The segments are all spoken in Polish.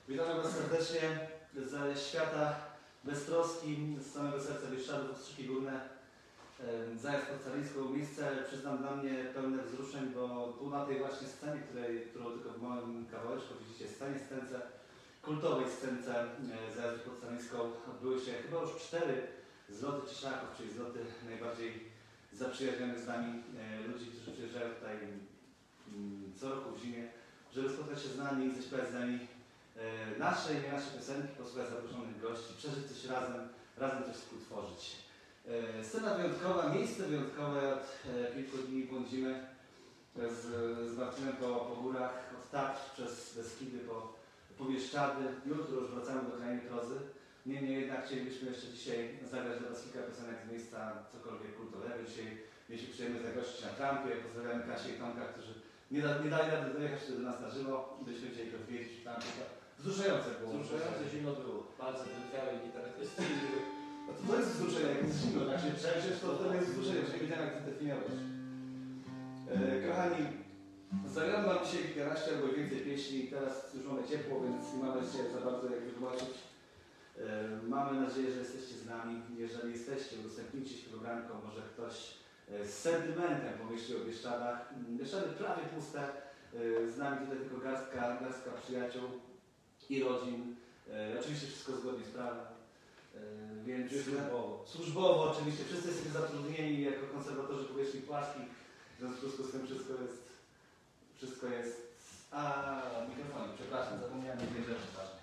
Witamy Was serdecznie ze świata beztroski, z samego serca Bieszczadów, Ostrzyki Górne, zajazd pod Carińską. Miejsce, przyznam, dla mnie pełne wzruszeń, bo tu na tej właśnie scenie, którą tylko w małym kawałeczku widzicie, scence, kultowej scence zajazdu pod Carińską, odbyły się chyba już 4 zloty Cieszaków, czyli zloty najbardziej zaprzyjaźnionych z nami ludzi, którzy przyjeżdżają tutaj co roku w zimie, żeby spotkać się z nami i zaśpiewać z nami nasze i nie nasze piosenki, posłuchać zaproszonych gości, przeżyć coś razem coś współtworzyć. Scena wyjątkowa, miejsce wyjątkowe, od kilku dni błądzimy z Marcinem po górach, od Tatr przez Beskidy po Bieszczady. Jutro już wracamy do krainy prozy. Niemniej jednak chcielibyśmy jeszcze dzisiaj zagrać dla Was kilka piosenek z miejsca cokolwiek kultowego. Dzisiaj mieliśmy przyjemność zagościć na trampie. Pozdrawiamy Kasię i Tomka, którzy nie dali rady dojechać do nas na żywo. Byśmy chcieli go odwiedzić w trampie. Wzruszające było. Wzruszające, zimno było. Bardzo wytwiałe gitarysty. No to jest wzruszenie, jak jest zimno, tak się przejdziesz, to wtedy jest wzruszenie, już nie wiedziałem, jak to zdefiniować. Kochani, zagramy Wam dzisiaj kilkanaście albo więcej pieśni. Teraz już mamy ciepło, więc nie mamy się za bardzo jak wytłumaczyć. Mamy nadzieję, że jesteście z nami. Jeżeli jesteście, udostępnijcie się programką, może ktoś z sentymentem pomyśli o Bieszczadach. Bieszczady prawie puste, z nami tutaj tylko garstka przyjaciół i rodzin. Oczywiście wszystko zgodnie z prawem. Więc służbowo oczywiście, wszyscy jesteśmy zatrudnieni jako konserwatorzy powierzchni płaskich. W związku z tym wszystko jest... mikrofonik, przepraszam, zapomniałem jednej rzeczy ważnej.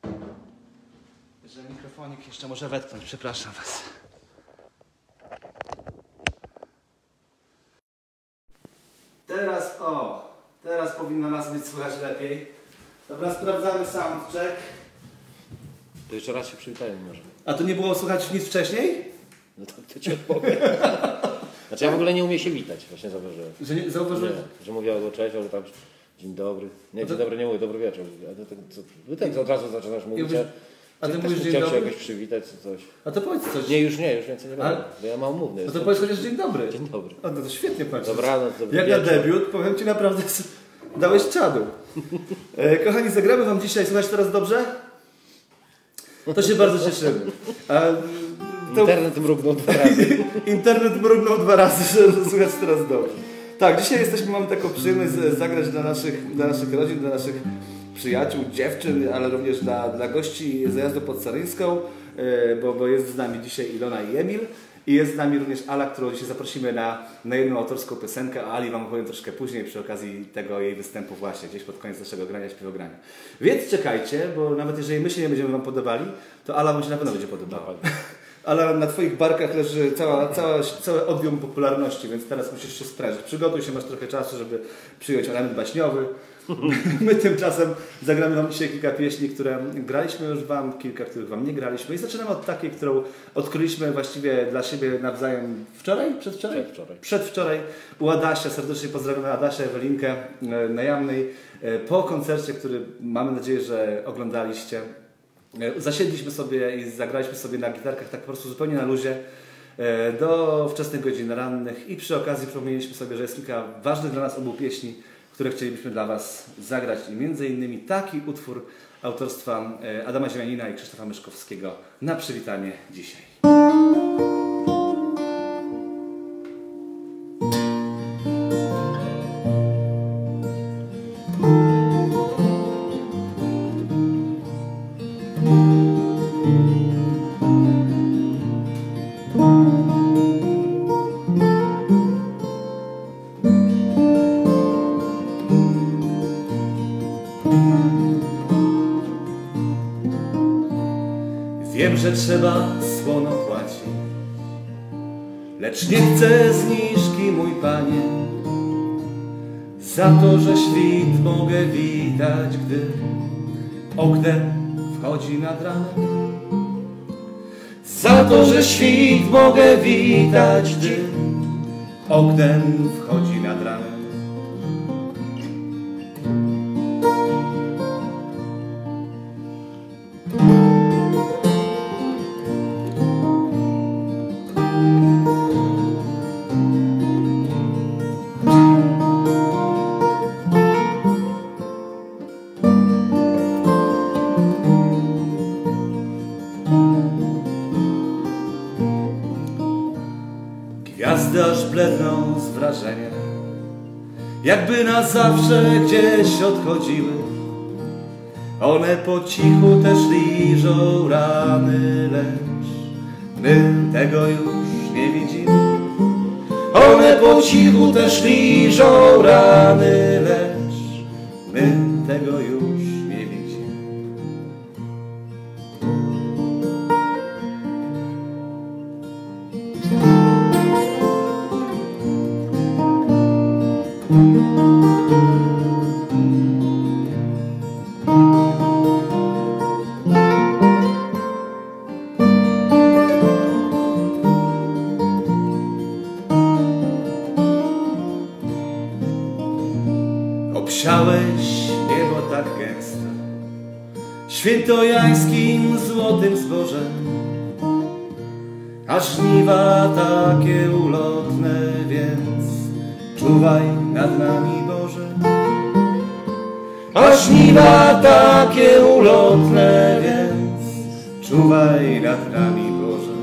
Że mikrofonik jeszcze może wetknąć, przepraszam Was. Teraz powinno nas być słychać lepiej. Dobra, sprawdzamy soundcheck. To jeszcze raz się przywitają może. A to nie było słychać nic wcześniej? No to Ci odpowiem. Znaczy ja w ogóle nie umiem się witać, właśnie zauważyłem. Że nie zauważyłem? Że mówię albo cześć, albo tam dzień dobry. Nie, dzień dobry nie mówię, dobry wieczór. Wy tak od razu zaczynasz mówić. A ty mówisz dzień dobry? dobry? Się jakoś przywitać czy coś. A to powiedz coś. Nie, już więcej nie będę. Bo ja mam umowny. No to powiedz chociaż dzień dobry. Dzień dobry. O, no to świetnie patrzysz. Dobranoc, dobry Jak wieczór. na debiut, powiem Ci naprawdę, dałeś czadu. Kochani, zagramy Wam dzisiaj, słuchać teraz dobrze? To się bardzo cieszymy. Internet mrugnął 2 razy. Internet mrugnął 2 razy, żeby słuchać teraz dobrze. Tak, dzisiaj mamy taką przyjemność zagrać dla naszych rodzin, dla naszych przyjaciół, dziewczyn, ale również dla gości zajazdu pod Caryńską, bo jest z nami dzisiaj Ilona i Emil. I jest z nami również Ala, którą dzisiaj zaprosimy na jedną autorską piosenkę, a Ali Wam opowiem troszkę później przy okazji tego jej występu właśnie, gdzieś pod koniec naszego grania, śpiewogrania. Więc czekajcie, bo nawet jeżeli my się nie będziemy Wam podobali, to Ala Wam się na pewno będzie podobała. Ale na Twoich barkach leży całe odium popularności, więc teraz musisz się sprężyć. Przygotuj się, masz trochę czasu, żeby przyjąć element baśniowy. My tymczasem zagramy Wam dzisiaj kilka pieśni, które graliśmy już Wam, kilka, których Wam nie graliśmy. I zaczynamy od takiej, którą odkryliśmy właściwie dla siebie nawzajem wczoraj? Przedwczoraj? Przedwczoraj. U Adasia, serdecznie pozdrawiamy Adasia, Ewelinkę na Jamnej. Po koncercie, który mamy nadzieję, że oglądaliście. Zasiedliśmy sobie i zagraliśmy sobie na gitarkach tak po prostu zupełnie na luzie do wczesnych godzin rannych i przy okazji przypomnieliśmy sobie, że jest kilka ważnych dla nas obu pieśni, które chcielibyśmy dla Was zagrać i między innymi taki utwór autorstwa Adama Ziemianina i Krzysztofa Myszkowskiego na przywitanie dzisiaj. Wiem, że trzeba słono płacić, lecz nie chcę zniżki, mój Panie, za to, że świt mogę widać, gdy oknem wchodzi nad ranem. Za to, że świt mogę widać, gdy oknem wchodzi nad ranem. jakby na zawsze gdzieś odchodziły. One po cichu też liżą rany, lecz my tego już nie widzimy. One po cichu też liżą rany, lecz my tego już nie widzimy. Obsiałeś niebo tak gęsto świętojańskim złotym zbożem, a żniwa takie ulotne, więc czuwaj nad nami, Boże. A żniwa takie ulotne, więc czuwaj nad nami, Boże.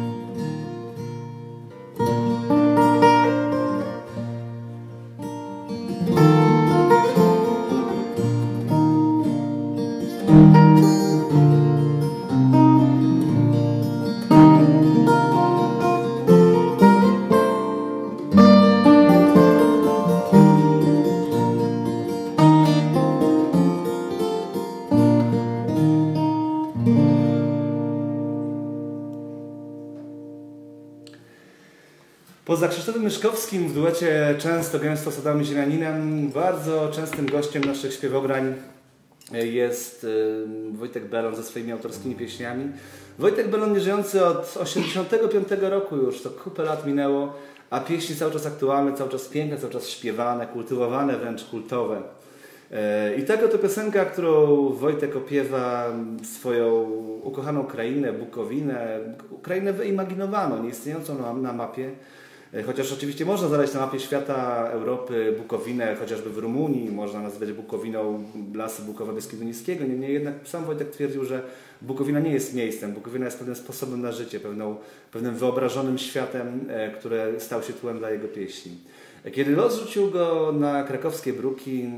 Poza Krzysztofem Myszkowskim w duecie Często Gęsto z Adamem Ziemianinem bardzo częstym gościem naszych śpiewograń jest Wojtek Belon ze swoimi autorskimi pieśniami. Wojtek Belon nieżyjący od 1985 roku już, to kupę lat minęło, a pieśni cały czas aktualne, cały czas piękne, cały czas śpiewane, kultywowane, wręcz kultowe. I taka to piosenka, którą Wojtek opiewa swoją ukochaną krainę, Bukowinę, krainę wyimaginowaną, nieistniejącą na mapie. Chociaż oczywiście można znaleźć na mapie świata, Europy, Bukowinę, chociażby w Rumunii, można nazwać Bukowiną lasy Bukowa-Beskidu Niskiego. Niemniej jednak sam Wojtek twierdził, że Bukowina nie jest miejscem, Bukowina jest pewnym sposobem na życie, pewnym wyobrażonym światem, który stał się tłem dla jego pieśni. Kiedy los rzucił go na krakowskie bruki,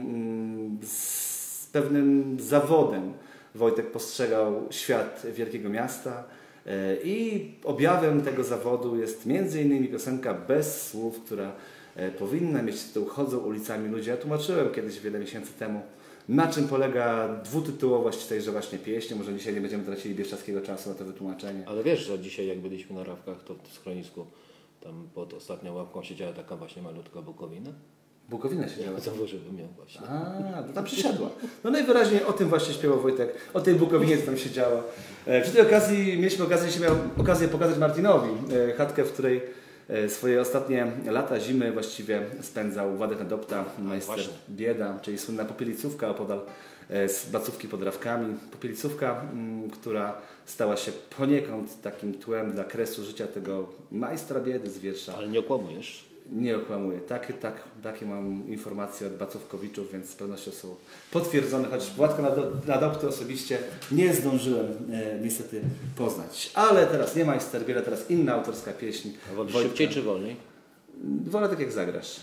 z pewnym zawodem Wojtek postrzegał świat wielkiego miasta i objawem tego zawodu jest m.in. piosenka Bez słów, która powinna mieć tytuł Chodzą ulicami ludzie. Ja tłumaczyłem kiedyś wiele miesięcy temu, na czym polega dwutytułowość tejże właśnie pieśni. Może dzisiaj nie będziemy tracili bieszczadzkiego czasu na to wytłumaczenie. Ale wiesz, że dzisiaj jak byliśmy na Rawkach, to w schronisku tam pod ostatnią ławką siedziała taka właśnie malutka Bukowina. Bukowina siedziała? Zauważyłem ją właśnie. A, to tam przysiadła. No najwyraźniej o tym właśnie śpiewał Wojtek, o tej Bukowinie, co tam siedziała. Przy tej okazji mieliśmy okazję pokazać Martinowi chatkę, w której swoje ostatnie lata, zimy właściwie spędzał Władek Adopta, majster Bieda, czyli słynna popielicówka opodal z placówki pod Rawkami. Popielicówka, która stała się poniekąd takim tłem dla kresu życia tego majstra Biedy z wiersza. Ale nie okłamujesz? Nie okłamuję. Takie mam informacje od Bacówkowiczów, więc z pewnością są potwierdzone, choć Władka Adopty osobiście nie zdążyłem niestety poznać. Ale teraz nie majster Bieda, teraz inna autorska pieśń. A wolisz szybciej czy wolniej? Wolę tak jak zagrasz.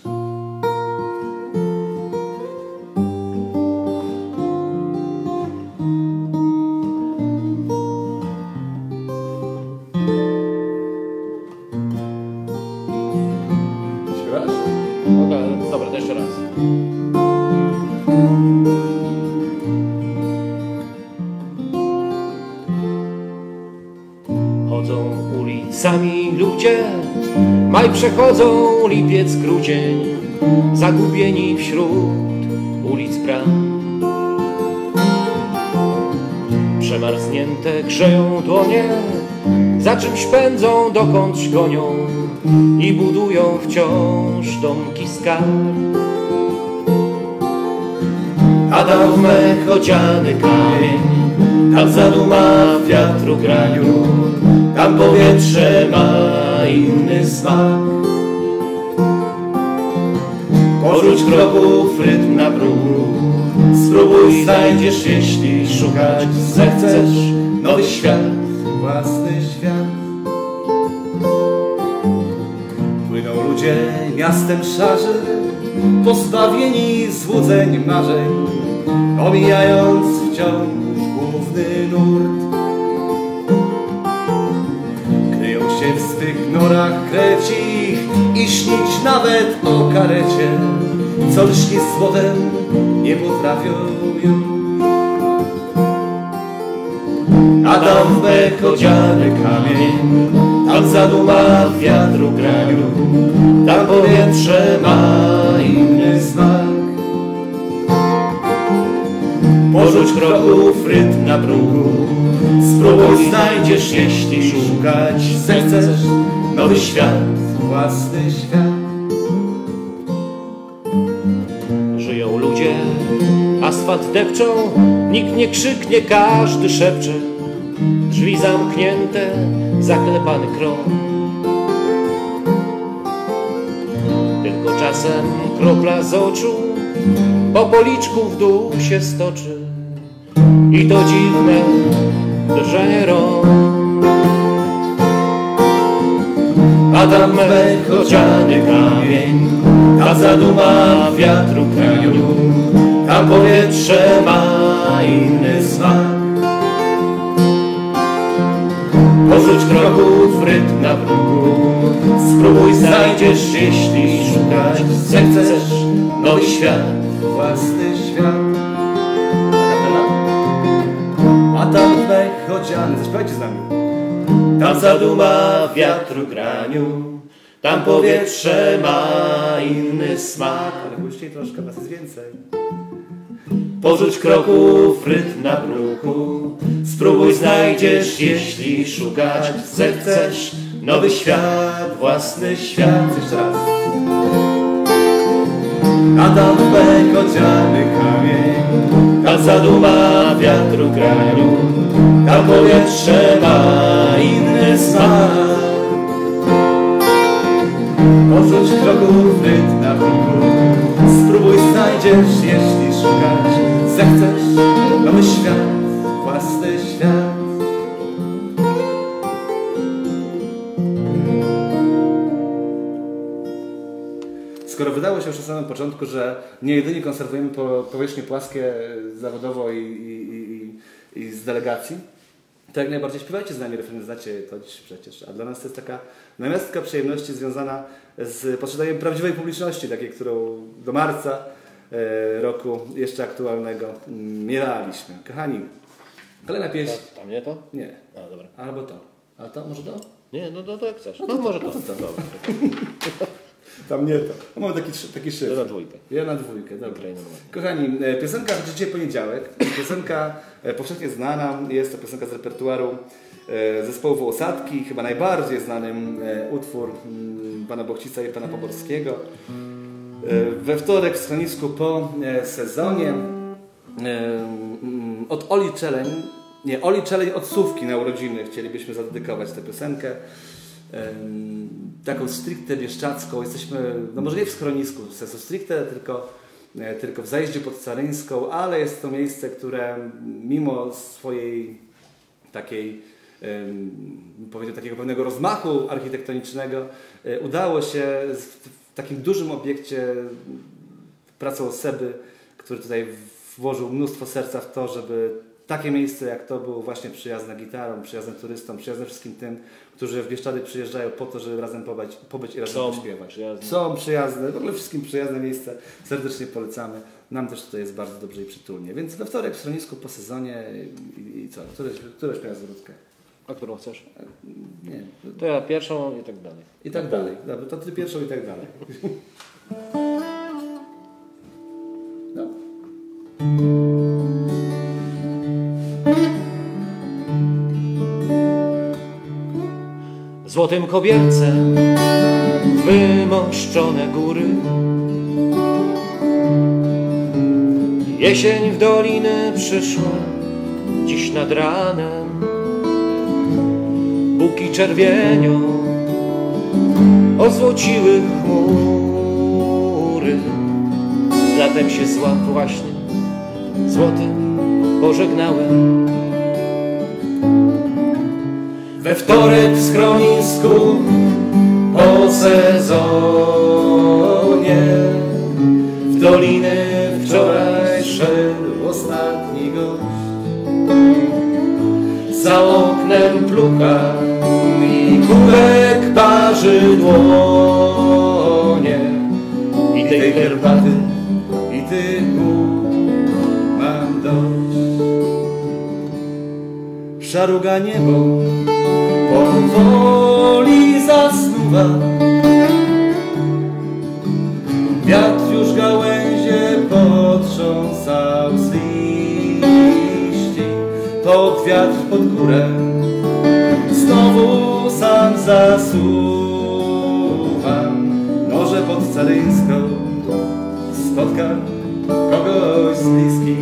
Dobra, to jeszcze raz. Chodzą ulicami ludzie, maj przechodzą lipiec, grudzień, zagubieni wśród ulic bram. Przemarznięte grzeją dłonie, za czymś pędzą, dokądś gonią i budują wciąż domki z kar. A tam w mech odziany kamień, tam zaduma w wiatru graniu, tam powietrze ma inny smak. Porzuć kroków rytm na próg, spróbuj, znajdziesz, jeśli szukać zechcesz nowy świat, własny świat. Płyną ludzie miastem szarzy, pozbawieni złudzeń marzeń, omijając wciąż główny nurt. Kryją się w swych norach krecich i śnić nawet o karecie, co lśni słowem nie potrafią już. A tam w mech odziany kamień, tam zaduma w wiatru graniu, tam powietrze ma inny smak. Porzuć kroków rytm na bruku, spróbuj znajdziesz, jeśli szukać zechcesz nowy świat, Własny świat. Żyją ludzie, asfalt depczą, nikt nie krzyknie, każdy szepcze. Drzwi zamknięte, zaklepany krąg. Tylko czasem kropla z oczu po policzku w dół się stoczy i to dziwne drżenie rąk. A tam mech odziany kamień, tam zaduma wiatru kraniu, tam powietrze ma inny smak. Porzuć kroków rytm na bruku, spróbuj znajdziesz, jeśli szukać zechcesz nowy świat, Własny świat. A tam mech odziany, zaśpiewajcie z nami. tam zaduma wiatru graniu, tam powietrze ma inny smak. Ale głośniej troszkę, was jest więcej. Porzuć kroków rytm na bruku, spróbuj znajdziesz, jeśli szukać zechcesz nowy świat, własny świat. Jeszcze raz. A tam w mech odziany kamień, tam zaduma wiatru graniu, tam powietrze ma inny smak. Porzuć kroków rytm na bruku, spróbuj znajdziesz, jeśli szukać zechcesz nowy świat, własny świat. Skoro wydało się już na samym początku, że nie jedynie konserwujemy powierzchnie płaskie zawodowo i z delegacji, to jak najbardziej śpiewajcie z nami refreny, znacie to dziś przecież. A dla nas to jest taka namiastka przyjemności związana z posiadaniem prawdziwej publiczności, takiej, którą do marca roku jeszcze aktualnego mieliśmy. Kochani, kolejna pieśń. Tam nie to? Nie. A, dobra. Albo to. A to? Może to? Nie, no to jak chcesz. No może to. Dobra. Tam nie to. No, mamy taki szyfr. 1/2. 1/2, dobra. Kochani, piosenka dzisiaj poniedziałek. Piosenka powszechnie znana. Jest to piosenka z repertuaru zespołu Wołosadki. Chyba najbardziej znanym utwór pana Bochcica i pana Poborskiego. We wtorek w schronisku po sezonie. Od Oli Czeleń. Nie, Oli Czeleń od Sówki na urodziny chcielibyśmy zadedykować tę piosenkę. Taką stricte bieszczacką. Jesteśmy, no może nie w schronisku w sensu stricte, tylko w Zajeździe pod Caryńską, ale jest to miejsce, które mimo swojej takiej, powiedział, takiego pewnego rozmachu architektonicznego udało się w takim dużym obiekcie pracą Seby, który tutaj włożył mnóstwo serca w to, żeby takie miejsce jak to było właśnie przyjazne gitarą, przyjazne turystom, przyjazne wszystkim tym, którzy w Bieszczady przyjeżdżają po to, żeby razem pobyć i razem pośpiewać. Są przyjazne, w ogóle wszystkim przyjazne miejsce. Serdecznie polecamy. Nam też tutaj jest bardzo dobrze i przytulnie. Więc we wtorek w schronisku po sezonie i co? Któreś śpiewa zwrotkę? A którą chcesz? Nie. To ja pierwszą i tak dalej. I tak dalej. Dobra, to ty pierwszą i tak dalej. No. Złotym kobiercem wymoszczone góry, jesień w doliny przyszła dziś nad ranem. Buki czerwienią ozłociły chmury, z latem się zła właśnie złotym pożegnałem. We wtorek w schronisku po sezonie doliny wczoraj szedł ostatni gość. Za oknem pluka i kubek parzy dłonie. I tej herbaty, i tych mam dość. Szaruga niebo powoli zasnuwa. Wiatr już gałęzie potrząsał z liści. Pod wiatr, pod górę znowu sam zasuwam. Może pod Caryńską spotkam kogoś z bliskich.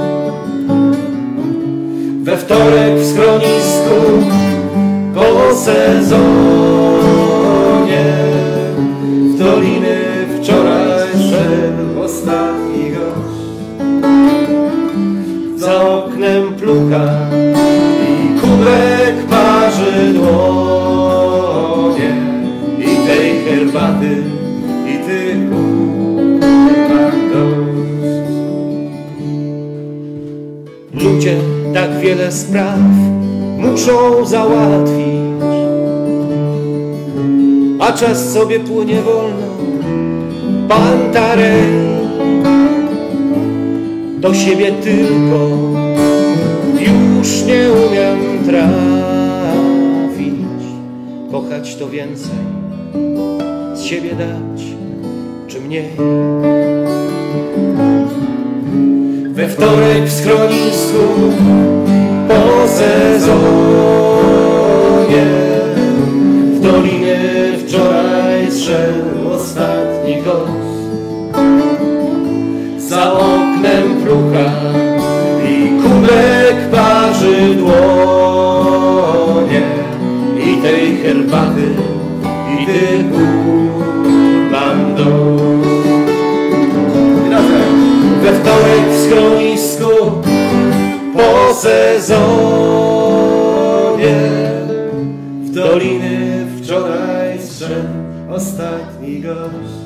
We wtorek w schronisku po sezonie w doliny wczoraj szedł ostatni gość. Za oknem pluka i kubek parzy dłonie. I tej herbaty, i tych mam dość. Ludzie tak wiele spraw muszą załatwić, a czas sobie płynie wolno. Pantarej do siebie tylko już nie umiem trafić. Kochać to więcej, z siebie dać czy mniej. We wtorek w schronisku po sezonie w dolinie wczoraj zszedł ostatni gość. Za oknem pluka i kubek parzy dłonie. I tej herbaty, i tych gór mam dość. We wtorek w schronisku po sezonie w doliny wczoraj zszedł ostatni gość.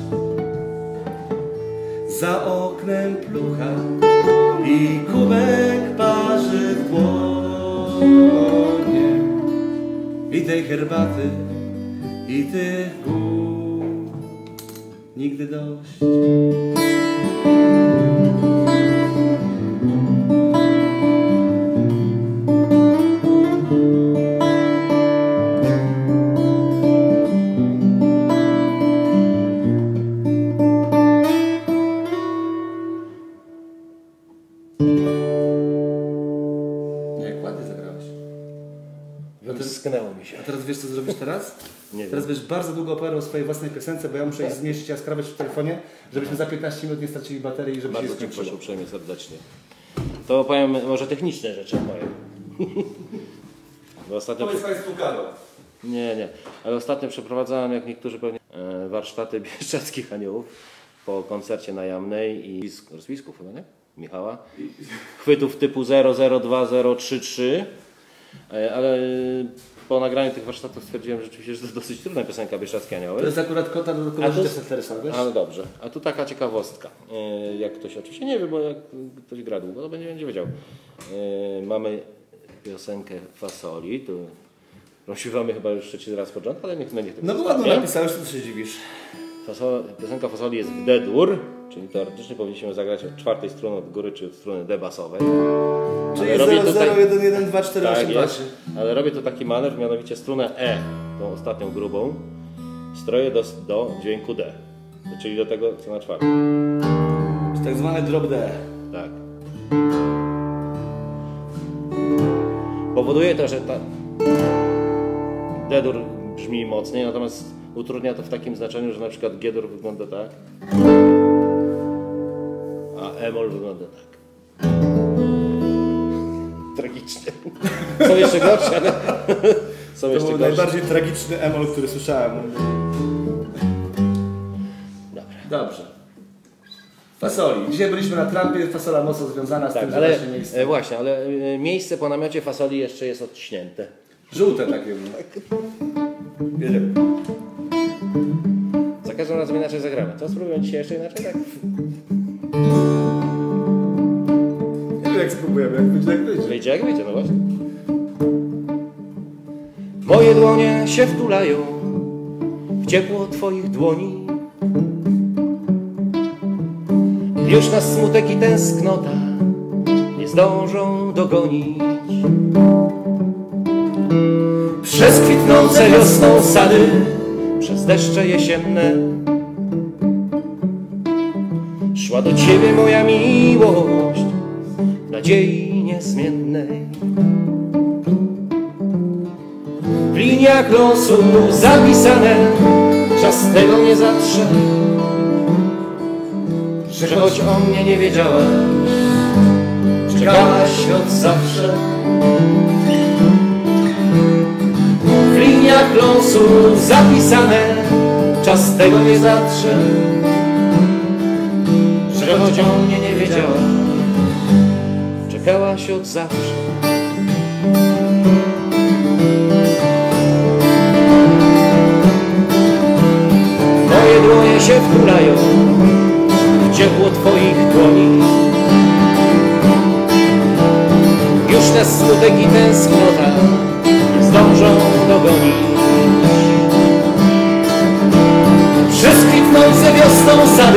Za oknem plucha i kubek parzy w dłonie. I tej herbaty, i tych gór nigdy dość. Jak ładnie zagrałeś. Sknęło mi się. A teraz wiesz, co zrobisz teraz? Nie Teraz wiem. będziesz bardzo długo opowiadał o swojej własnej piosence, bo ja muszę iść znieść a skrawę w telefonie, żebyśmy za 15 minut nie stracili baterii i żeby Bardzo się Cię skończyło. proszę uprzejmie, serdecznie. To opowiem może techniczne rzeczy opowiem. Bo ostatnio... Powiedz Państwu Karol. Nie. Ale ostatnio przeprowadzałem, jak niektórzy pewnie, warsztaty Bieszczadzkich Aniołów po koncercie na Jamnej i rozpisków chyba, nie? Michała. Chwytów typu 002033. Ale po nagraniu tych warsztatów stwierdziłem że rzeczywiście, że to jest dosyć trudna piosenka Bieszczadzkie Anioły. To jest akurat kota dodatkowa życia Settersa, wiesz? A no dobrze. A tu taka ciekawostka. Jak ktoś oczywiście nie wie, bo jak ktoś gra długo, to będzie wiedział. Mamy piosenkę Fasoli, którą śpiewamy chyba już trzeci raz pod rząd, ale niech będzie No bo ładno napisałeś, to się dziwisz. Piosenka Fasoli jest w D-dur, czyli teoretycznie powinniśmy zagrać od czwartej strony od góry, czy od strony D basowej. Czyli 001124823. Tak jest, ale robię tu taki manewr, mianowicie strunę E, tą ostatnią grubą, stroję do dźwięku D, czyli do tego co na czwartym. Tak zwany drop D. Tak. Powoduje to, że ta D-dur brzmi mocniej, natomiast utrudnia to w takim znaczeniu, że na przykład G-dur wygląda tak, a E-moll wygląda tak. Tragicznie. Są jeszcze gorsze, ale... To był najbardziej tragiczny E-moll, który słyszałem. Dobra. Dobrze. Fasoli. Dzisiaj byliśmy na trampie, fasola mocno związana z Tak, tym, że ale właśnie miejsce. właśnie, ale miejsce po namiocie fasoli jeszcze jest odciśnięte. Żółte takie. Za każdym razem inaczej zagramy. To spróbujemy dzisiaj jeszcze inaczej, tak? Nie wiem jak spróbujemy, jak wyjdzie, jak wyjdzie. Wyjdzie jak wyjdzie, no właśnie. Moje dłonie się wtulają w ciepło twoich dłoni. Już nas smutek i tęsknota nie zdążą dogonić. Przez kwitnące wiosną sady, przez deszcze jesienne szła do ciebie moja miłość nadziei niezmiennej. W liniach losu zapisane, czas tego nie zatrze, że choć o mnie nie wiedziałaś, czekałaś od zawsze. W liniach losu zapisane, czas tego nie zatrze, że choć o mnie nie wiedziałaś, czekałaś od zawsze. Moje dłonie się wtulają w ciepło twoich dłoni. Już nas smutek i tęsknota nie zdążą dogonić. Przez kwitnące wiosną sady,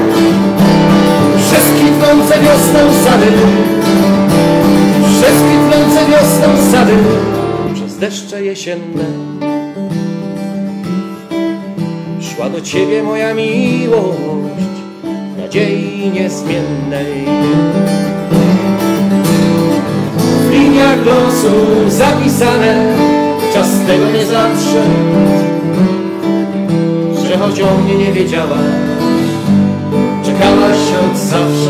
przez kwitnące wiosną sady, przez kwitnące wiosną sady, przez deszcze jesienne szła do ciebie moja miłość nadziei niezmiennej. W liniach losu zapisane, czas tego nie zatrze, że choć o mnie nie wiedziałaś, czekałaś od zawsze.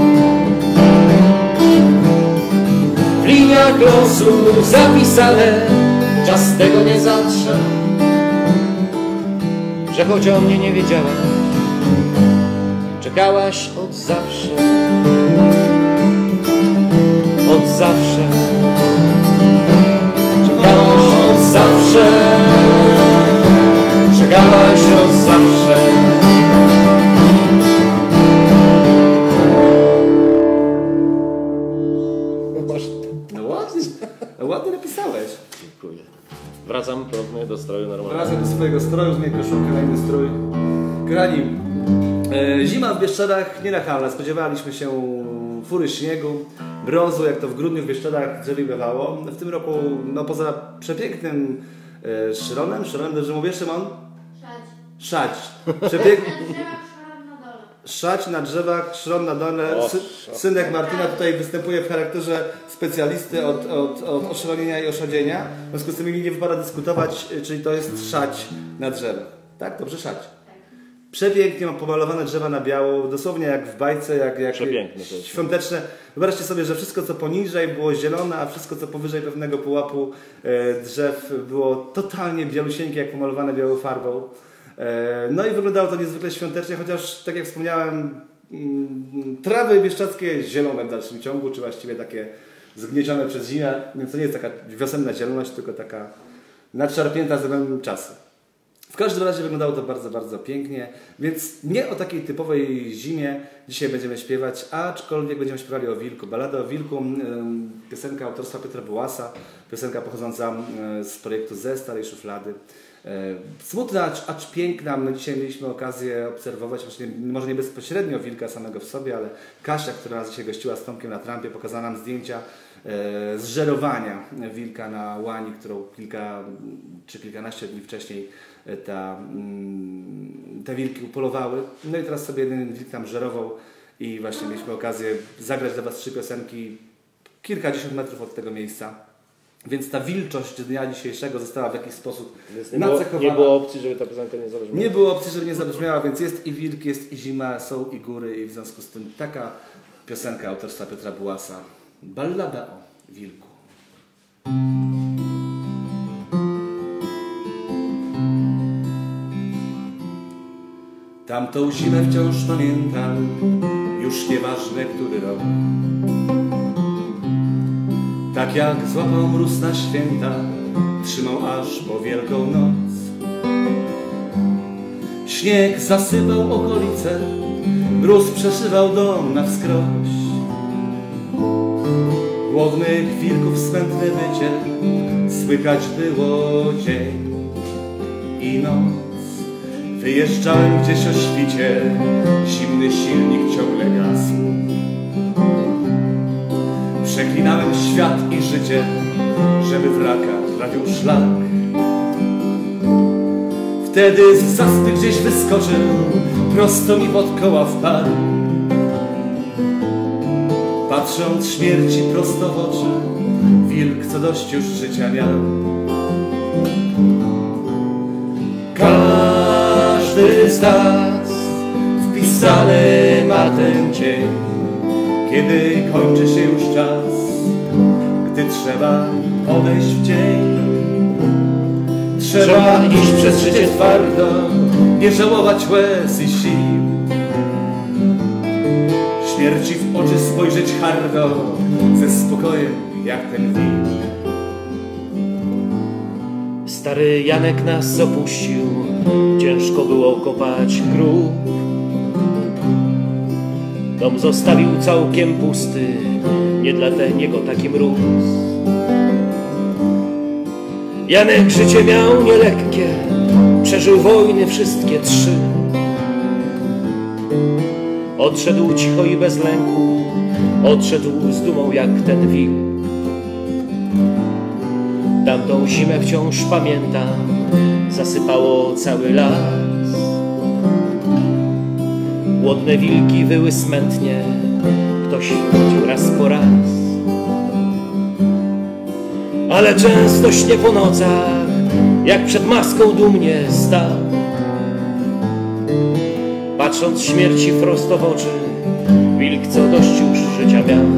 W liniach losu zapisane, czas tego nie zatrze, że choć o mnie nie wiedziałaś, czekałaś od zawsze. Od zawsze. Czekałaś od zawsze. Czekałaś od zawsze. No ładnie, ładnie napisałeś. Dziękuję. Wracam ponownie do stroju normalnego. Wracam do swojego stroju, zmienię koszulkę na inny strój. Kochani, zima w Bieszczadach nienachalna. Spodziewaliśmy się fury śniegu, mrozu, jak to w grudniu w Bieszczadach drzewie bywało. W tym roku, no poza przepięknym szronem, dobrze mówię, Szymon? Szać. Szać na drzewach, szron na dole. Synek Martyna tutaj występuje w charakterze specjalisty od oszronienia i oszadzenia. W związku z tym mi nie wypada dyskutować, czyli to jest szać na drzewach. Tak? Dobrze, szać. Przepięknie, mam pomalowane drzewa na biało, dosłownie jak w bajce, jak świąteczne. Wyobraźcie sobie, że wszystko co poniżej było zielone, a wszystko co powyżej pewnego pułapu drzew było totalnie bielusieńkie, jak pomalowane białą farbą. No i wyglądało to niezwykle świątecznie, chociaż tak jak wspomniałem, trawy bieszczadzkie zielone w dalszym ciągu, czy właściwie takie zgniecione przez zimę, więc to nie jest taka wiosenna zieloność, tylko taka nadszarpnięta z czasu. W każdym razie wyglądało to bardzo, bardzo pięknie, więc nie o takiej typowej zimie dzisiaj będziemy śpiewać, aczkolwiek będziemy śpiewali o wilku. Ballada o wilku, piosenka autorstwa Piotra Bułasa, piosenka pochodząca z projektu Ze Starej Szuflady. Smutna, acz piękna. My dzisiaj mieliśmy okazję obserwować, może nie bezpośrednio wilka samego w sobie, ale Kasia, która nas dzisiaj gościła z Tomkiem na trampie, pokazała nam zdjęcia z żerowania wilka na łani, którą kilka czy kilkanaście dni wcześniej te wilki upolowały. No i teraz sobie jeden wilk tam żerował i właśnie mieliśmy okazję zagrać dla Was 3 piosenki kilkadziesiąt metrów od tego miejsca. Więc ta wilczość dnia dzisiejszego została w jakiś sposób nacechowana. Nie było opcji, żeby ta piosenka nie zabrzmiała. Nie było opcji, żeby nie zabrzmiała, więc jest i wilk, jest i zima, są i góry i w związku z tym taka piosenka autorstwa Piotra Bułasa. Ballada o wilku. Tamtą zimę wciąż pamiętam, już nieważne który rok. Tak jak złapał mróz na święta, trzymał aż po Wielką Noc. Śnieg zasypał okolice, Mróz przeszywał dom na wskroś. Głodnych wilków smętne wycie słychać było dzień i noc. Wyjeżdżałem gdzieś o świcie, zimny silnik ciągle gasł. Przeklinałem świat i życie, żeby wraka trafił szlak. Wtedy z zaspy gdzieś wyskoczył, prosto mi pod koła wpadł. Patrząc śmierci prosto w oczy, wilk, co dość już życia miał. Każdy z nas wpisany ma ten dzień, kiedy kończy się już czas, gdy trzeba odejść w dzień. Trzeba iść przez życie twardo, nie żałować łez i sił. Śmierci w oczy spojrzeć hardo, ze spokojem jak ten wilk. Stary Janek nas opuścił, ciężko było kopać grób. Dom zostawił całkiem pusty, nie dla niego taki mróz. Janek życie miał nielekkie, przeżył wojny wszystkie 3. Odszedł cicho i bez lęku, odszedł z dumą jak ten wilk. Tamtą zimę wciąż pamiętam, zasypało cały las. Głodne wilki wyły smętnie, ktoś chodził raz po raz. Ale często śnie po nocach, jak przed maską dumnie stał. Patrząc śmierci prosto w oczy, wilk, co dość już życia miał.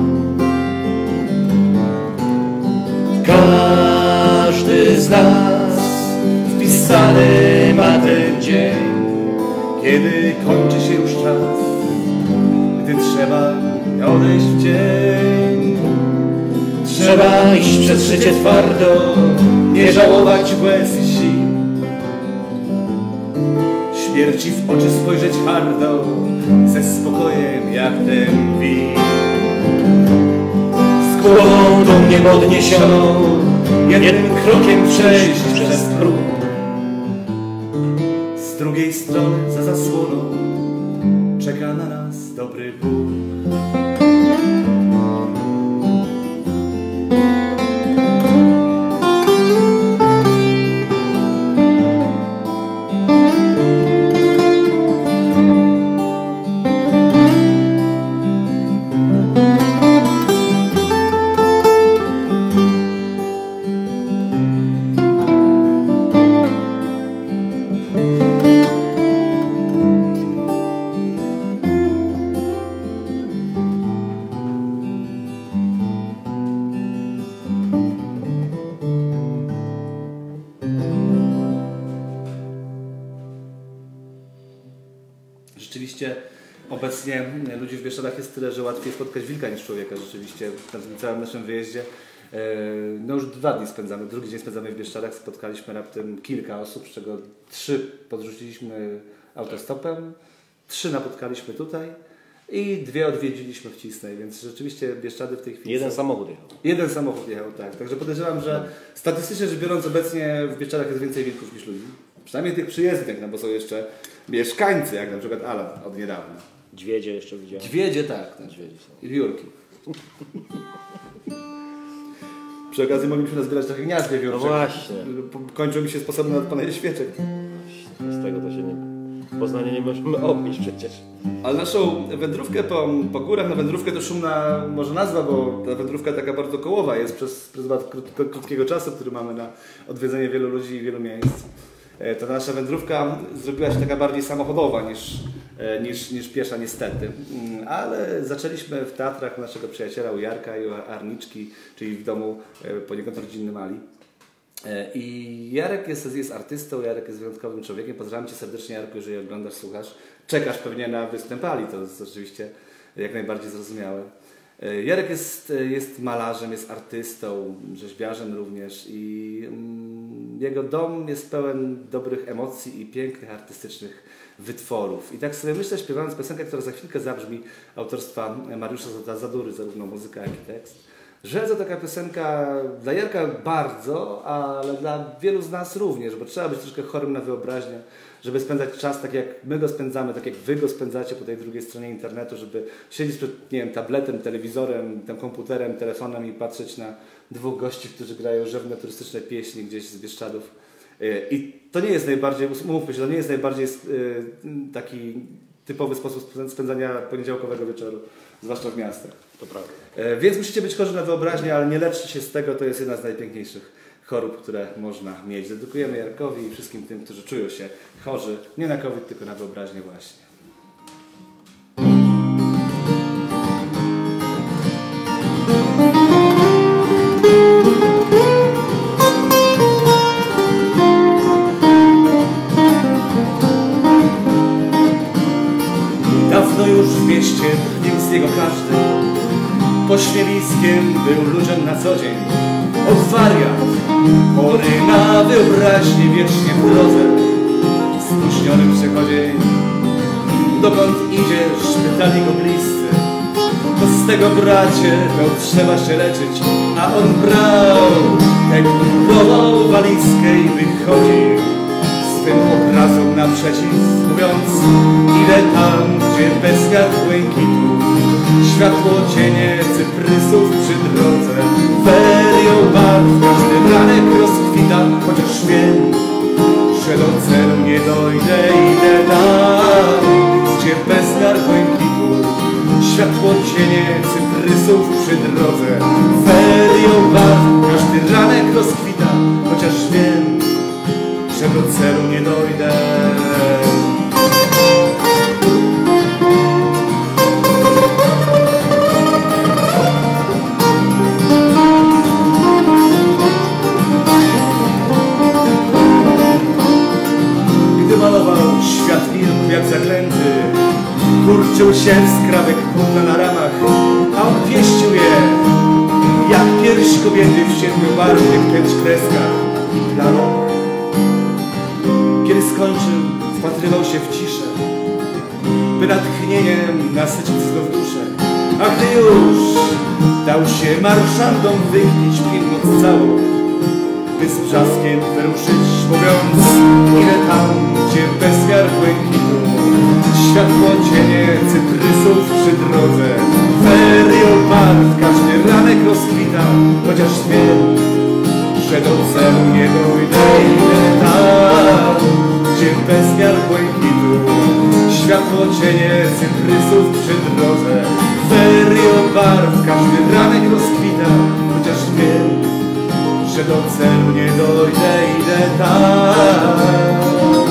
Każdy z nas wpisany ma ten dzień, Kiedy kończy się już czas, gdy trzeba odejść w dzień. Trzeba iść przez życie twardo, nie żałować łez i sił. Śmierci w oczy spojrzeć hardo, ze spokojem jak ten wilk. z głową dumnie podniesioną, jednym krokiem przejść przez próg. Z drugiej strony za zasłoną czeka na nas dobry Bóg. Rzeczywiście obecnie ludzi w Bieszczadach jest tyle, że łatwiej spotkać wilka niż człowieka. Rzeczywiście na tym całym naszym wyjeździe no już 2 dni spędzamy, drugi dzień spędzamy w Bieszczadach. Spotkaliśmy raptem kilka osób, z czego 3 podrzuciliśmy autostopem, 3 napotkaliśmy tutaj i 2 odwiedziliśmy w Cisnej, więc rzeczywiście Bieszczady w tej chwili... Jeden samochód jechał. Jeden samochód jechał, tak. Także podejrzewam, że statystycznie rzecz biorąc obecnie w Bieszczadach jest więcej wilków niż ludzi. Przynajmniej tych przyjezdnych, no bo są jeszcze mieszkańcy, jak na przykład Alan od niedawna. Dźwiedzie jeszcze widziałem. Dźwiedzie, tak. Dźwiedzie są. I wiórki. Przy okazji mogliśmy nazbierać trochę gniazd wiewiórczych. No właśnie. Kończą mi się sposoby na odpalenie świeczek. Z tego to się nie... Poznanie nie możemy obejść przecież. Ale naszą wędrówkę po górach, na wędrówkę to szumna może nazwa, bo ta wędrówka taka bardzo kołowa jest przez pryzmat krótkiego czasu, który mamy na odwiedzenie wielu ludzi i wielu miejsc. To nasza wędrówka zrobiła się taka bardziej samochodowa niż piesza niestety. Ale zaczęliśmy w Tatrach naszego przyjaciela u Jarka i u Arniczki, czyli w domu poniekąd rodzinnym Ali. I Jarek jest artystą, Jarek jest wyjątkowym człowiekiem. Pozdrawiam Cię serdecznie, Jarku, jeżeli oglądasz, słuchasz. Czekasz pewnie na występ Ali, to jest oczywiście jak najbardziej zrozumiałe. Jarek jest malarzem, jest artystą, rzeźbiarzem również i jego dom jest pełen dobrych emocji i pięknych, artystycznych wytworów. I tak sobie myślę, śpiewając piosenkę, która za chwilkę zabrzmi, autorstwa Mariusza Zadury, zarówno muzyka, jak i tekst, że to taka piosenka dla Jarka bardzo, ale dla wielu z nas również, bo trzeba być troszkę chorym na wyobraźnię, żeby spędzać czas tak jak my go spędzamy, tak jak wy go spędzacie po tej drugiej stronie internetu, żeby siedzieć przed, nie wiem, tabletem, telewizorem, tym komputerem, telefonem i patrzeć na dwóch gości, którzy grają rzewne turystyczne pieśni gdzieś z Bieszczadów. I to nie jest najbardziej, umówmy się, to nie jest najbardziej taki typowy sposób spędzania poniedziałkowego wieczoru, zwłaszcza w miastach. To prawda. Więc musicie być chorzy na wyobraźnię, ale nie leczcie się z tego, to jest jedna z najpiękniejszych chorób, które można mieć. Dedykujemy Jarkowi i wszystkim tym, którzy czują się chorzy, nie na COVID, tylko na wyobraźnię właśnie. Dawno już w mieście drwił z niego każdy, pośmiewiskiem był ludziom na co dzień. Od wariat, chory na wyobraźnię, wiecznie w drodze, spóźnionym przechodzień. Dokąd idziesz? Pytali go bliscy. To z tego, bracie, to trzeba się leczyć. A on brał tekturował walizkę i wychodził swym obrazom naprzeciw, mówiąc: ile tam, gdzie bezmiar błękitu, światło cienie cyprysów przy drodze, ferią barw każdy ranek rozkwita, chociaż wiem, że do celu nie dojdę. Idę tam, gdzie bezmiar błękitu, światło cienie cyprysów przy drodze, ferią barw każdy ranek rozkwita, chociaż wiem, że do celu nie dojdę. Gdy malował świat wilków jak zaklęty, kurczył się w skrawek płótna na ramach, a on pieścił je jak pierś kobiety w siedmiobarwnych kreskach i planach. Kiedy skończył, wpatrywał się w ciszę, by natchnieniem nasycić znów duszę. A gdy już dał się marszandom wychnić noc całą, by z wrzaskiem wyruszyć, mówiąc: ile tam, gdzie bezmiar błękitu, światło cienie cyprysów przy drodze, ferią barw każdy ranek rozkwita, chociaż wiem, że do celu nie dojdę. Idę tam, gdzie bezmiar błękitu, światło cienie cyprysów przy drodze, ferią barw każdy ranek rozkwita, chociaż wiem, że do celu nie dojdę. Idę tam,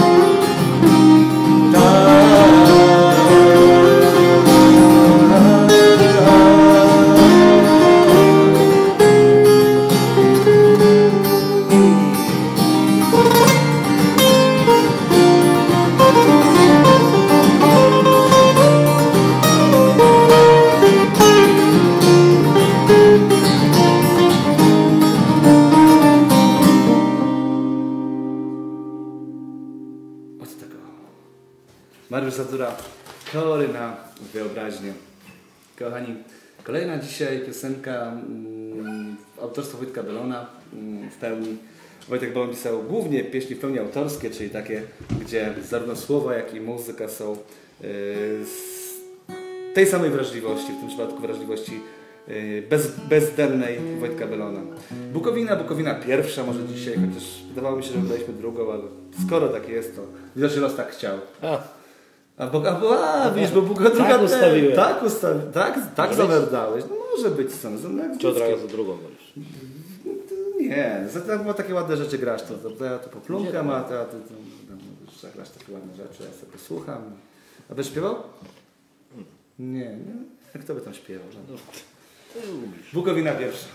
Mariusz Zadura, chory na wyobraźnię. Kochani, kolejna dzisiaj piosenka autorstwa Wojtka Belona w pełni. Wojtek Belon pisał głównie pieśni w pełni autorskie, czyli takie, gdzie zarówno słowa, jak i muzyka są z tej samej wrażliwości, w tym przypadku wrażliwości bezdennej Wojtka Belona. Bukowina pierwsza może dzisiaj, chociaż wydawało mi się, że wydaliśmy drugą, ale skoro tak jest, to widocznie los tak chciał. Widzisz, bo Bóg druga... Tak ustawiłem. Tak zawerdałeś. No może być co. Czy od razu drugą wolisz? Nie, to było takie ładne rzeczy grasz. Ja to poplumkam, a ty grasz takie ładne rzeczy, ja sobie posłucham. A byś śpiewał? Nie. Kto by tam śpiewał? Bukowina pierwsza.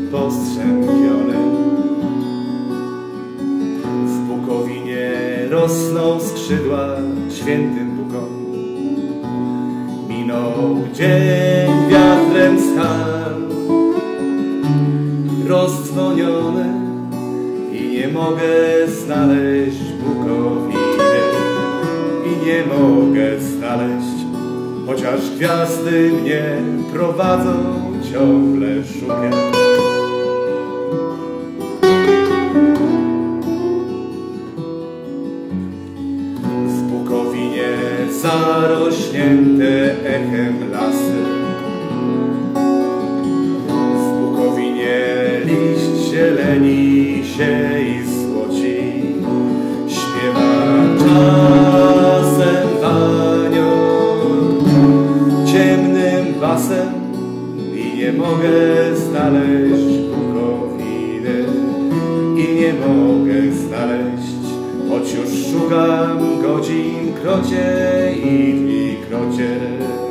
postrzępione. W Bukowinie rosną skrzydła świętym Bugom. Minął dzień, wiatrem schał, rozdzwoniony i nie mogę znaleźć Bukowiny. I nie mogę znaleźć, chociaż gwiazdy mnie prowadzą, ciągle szukam. W Bukowinie zarośnięte echem lasy, w Bukowinie liść zieleni się i złoci, śpiewa czasem anioł ciemnym basem i nie mogę znaleźć Bukowiny. I nie mogę znaleźć, choć już szukam godzin krocie i dni krocie.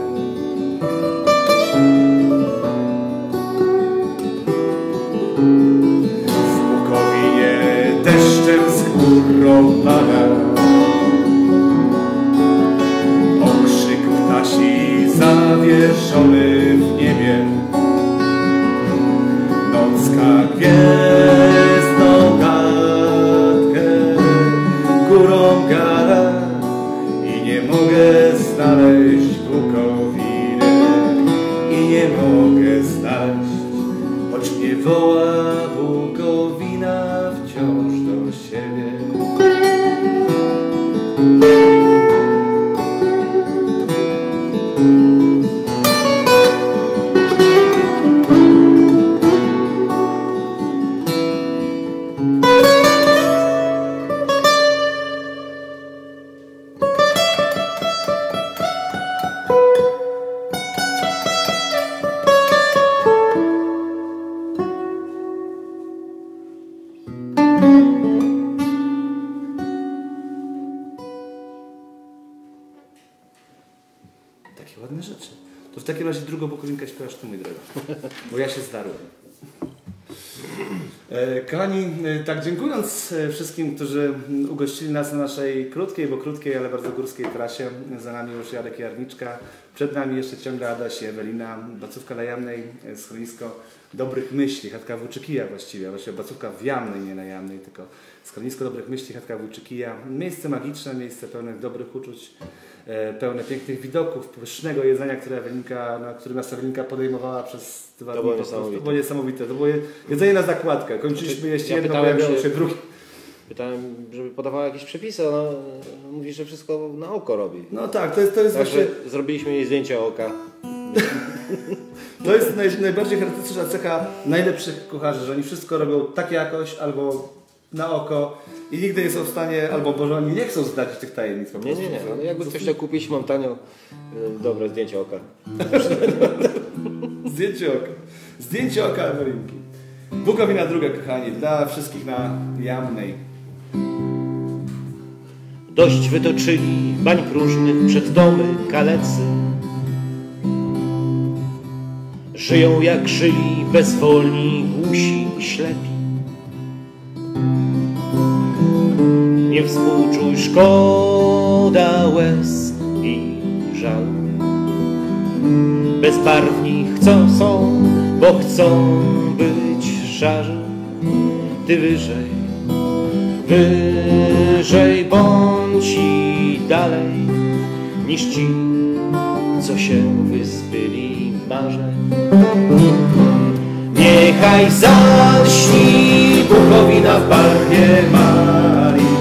W Bukowinie deszczem z gór opada, okrzyk ptasi zawieszony w niebie. Nocka gwiezdną gadkę górą gada i nie mogę znaleźć Bukowiny. I nie mogę znaleźć, choć mnie woła Bukowina wciąż do siebie. Takie ładne rzeczy. To w takim razie drugą Bukowinkę śpiewasz ty, mój drogi, bo ja się zdarłem. Kochani, tak dziękując wszystkim, którzy ugościli nas na naszej krótkiej, bo krótkiej, ale bardzo górskiej trasie. Za nami już Jarek i Jarniczka. Przed nami jeszcze ciągle Adaś i Ewelina. Bacówka na Jamnej, schronisko dobrych myśli, chatka Włóczykija właściwie bacówka w Jamnej, nie na Jamnej, tylko schronisko dobrych myśli, chatka Włóczykija. Miejsce magiczne, miejsce pełne dobrych uczuć, pełne pięknych widoków, pysznego jedzenia, które nas Ewelinka podejmowała przez 2 dni. To było niesamowite. To było jedzenie na zakładkę. Kończyliśmy jeść jedno, pojawiało się drugie. Pytałem, żeby podawała jakieś przepisy, ona mówi, że wszystko na oko robi. No tak, to jest właśnie... Zrobiliśmy jej zdjęcie oka. To jest najbardziej charakterystyczna cecha najlepszych kucharzy, że oni wszystko robią tak jakoś albo na oko i nigdy nie są w stanie, albo może oni nie chcą zdradzić tych tajemnic po prostu. Nie. No jakby ktoś chciał kupić, mam tanio dobre zdjęcie oka. Zdjęcie oka. Zdjęcie oka Ewelinki. Bukowina druga, kochani, dla wszystkich na Jamnej. Dość wytoczyli bań próżnych przed domy kalecy. Żyją jak żyli, bezwolni, głusi i ślepi. Nie współczuj, szkoda łez i żal. Bezbarwni są, bo chcą być szarzy. Ty wyżej bądź i dalej niż ci, co się wyzbyli marzeń. Niechaj zaśni Bukowina w barwie Marii.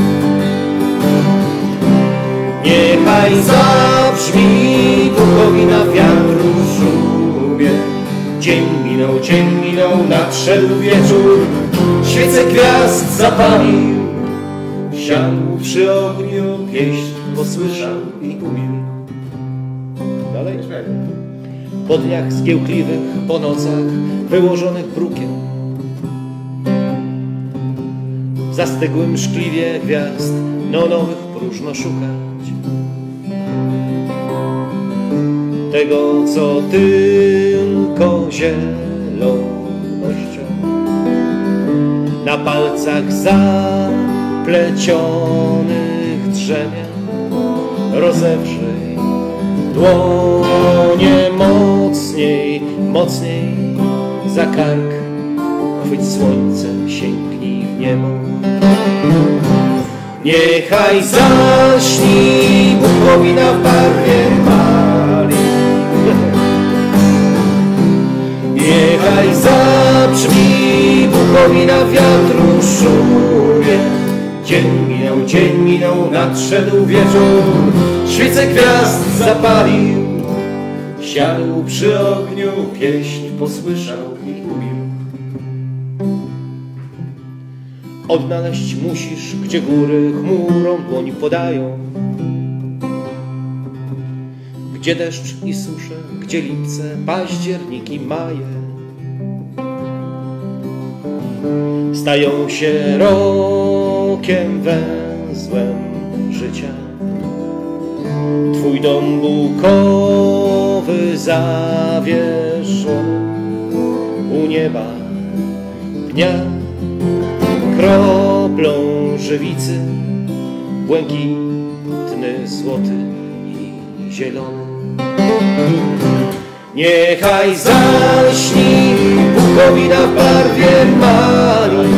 Niechaj zabrzmi Bukowina w wiatru szumie. Dzień minął, nadszedł wieczór, świecę gwiazd zapalił. Siadł przy ogniu, pieśń posłyszał i umilkł. Dalej? Po dniach zgiełkliwych, po nocach wyłożonych brukiem, w zastygłym szkliwie gwiazd nowych próżno szukać. Tego, co tylko zielonością na palcach zaplecionych drzemie. Rozewrzyj dłonie mocniej, mocniej za kark, chwyć słońce, sięgnij w niebo. Niechaj zaśni buchowina w barwie mali. Niechaj zabrzmi buchowina w wiatru szumie. Dzień minął, nadszedł wieczór, świecę gwiazd zapalił. Siadł przy ogniu, pieśń posłyszał i umił. Odnaleźć musisz, gdzie góry chmurom dłoni podają, gdzie deszcz i susze, gdzie lipce, październiki, maje stają się rokiem, węzłem życia. Twój dom bukowy zawieszony u nieba dnia, kroplą żywicy, błękitny, złoty i zielony. Niechaj zaśni buchowina w barwie mali.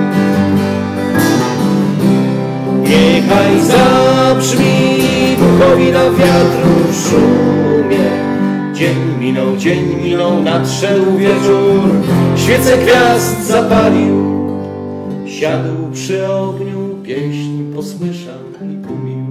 Niechaj zabrzmi buchowina w wiatru szumie. Dzień minął, nadszedł wieczór, świecę gwiazd zapalił. Siadł przy ogniu, pieśń posłyszał i umił.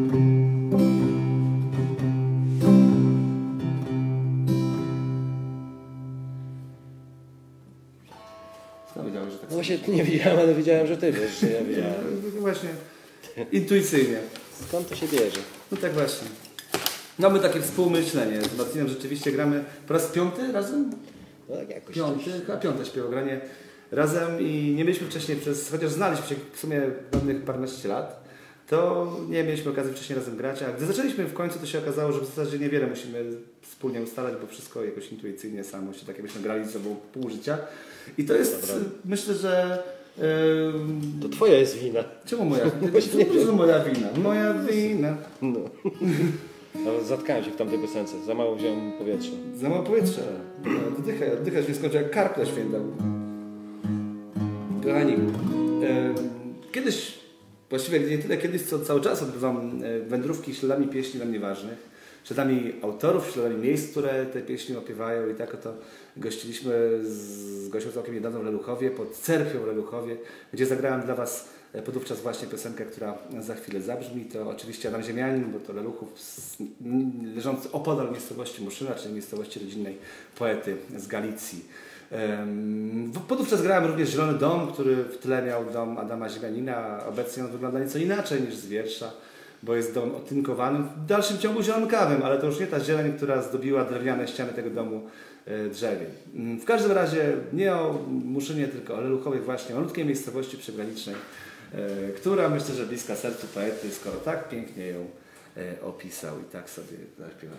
No, wiedziałem, że tak. No właśnie nie wiedziałem, ale wiedziałem, że ty wiesz, że ja wiedziałem. Właśnie, intuicyjnie. Skąd to się bierze? No tak właśnie. Mamy takie współmyślenie. Z Marcinem rzeczywiście gramy po raz 5 razem? No tak jakoś. Piąte śpiewogranie razem i nie mieliśmy wcześniej, chociaż znaliśmy się w sumie pewnych paręnaście lat, to nie mieliśmy okazji wcześniej razem grać, a gdy zaczęliśmy w końcu, to się okazało, że w zasadzie niewiele musimy wspólnie ustalać, bo wszystko jakoś intuicyjnie samo się, tak jakbyśmy grali ze sobą pół życia. I to jest, myślę, że... To twoja jest wina. Czemu moja wina? To moja wina. Moja wina. No. No, zatkałem się w tamtej piosence. Za mało wziąłem powietrza. Za mało powietrza. Oddychać nie skończył jak karp na święta. Kochani, kiedyś, właściwie nie tyle kiedyś, co cały czas odbywam wędrówki śladami pieśni dla mnie ważnych. Śladami autorów, śladami miejsc, które te pieśni opiewają i tak oto gościliśmy z Gosią całkiem niedawno w Leluchowie, pod cerkwią w Leluchowie, gdzie zagrałem dla Was podówczas właśnie piosenkę, która za chwilę zabrzmi. To oczywiście Adam Ziemianin, bo to Leluchów leżący opodal miejscowości Muszyna, czyli miejscowości rodzinnej poety z Galicji. Podówczas grałem również Zielony Dom, który w tle miał dom Adama Ziemianina. Obecnie on wygląda nieco inaczej niż z wiersza, bo jest dom otynkowany, w dalszym ciągu zielonkawym, ale to już nie ta zieleń, która zdobiła drewniane ściany tego domu drzewień. W każdym razie nie o Muszynie, tylko o Leluchowie właśnie, malutkiej miejscowości przygranicznej, która myślę, że bliska sercu poety, skoro tak pięknie ją opisał i tak sobie zaśpiewał.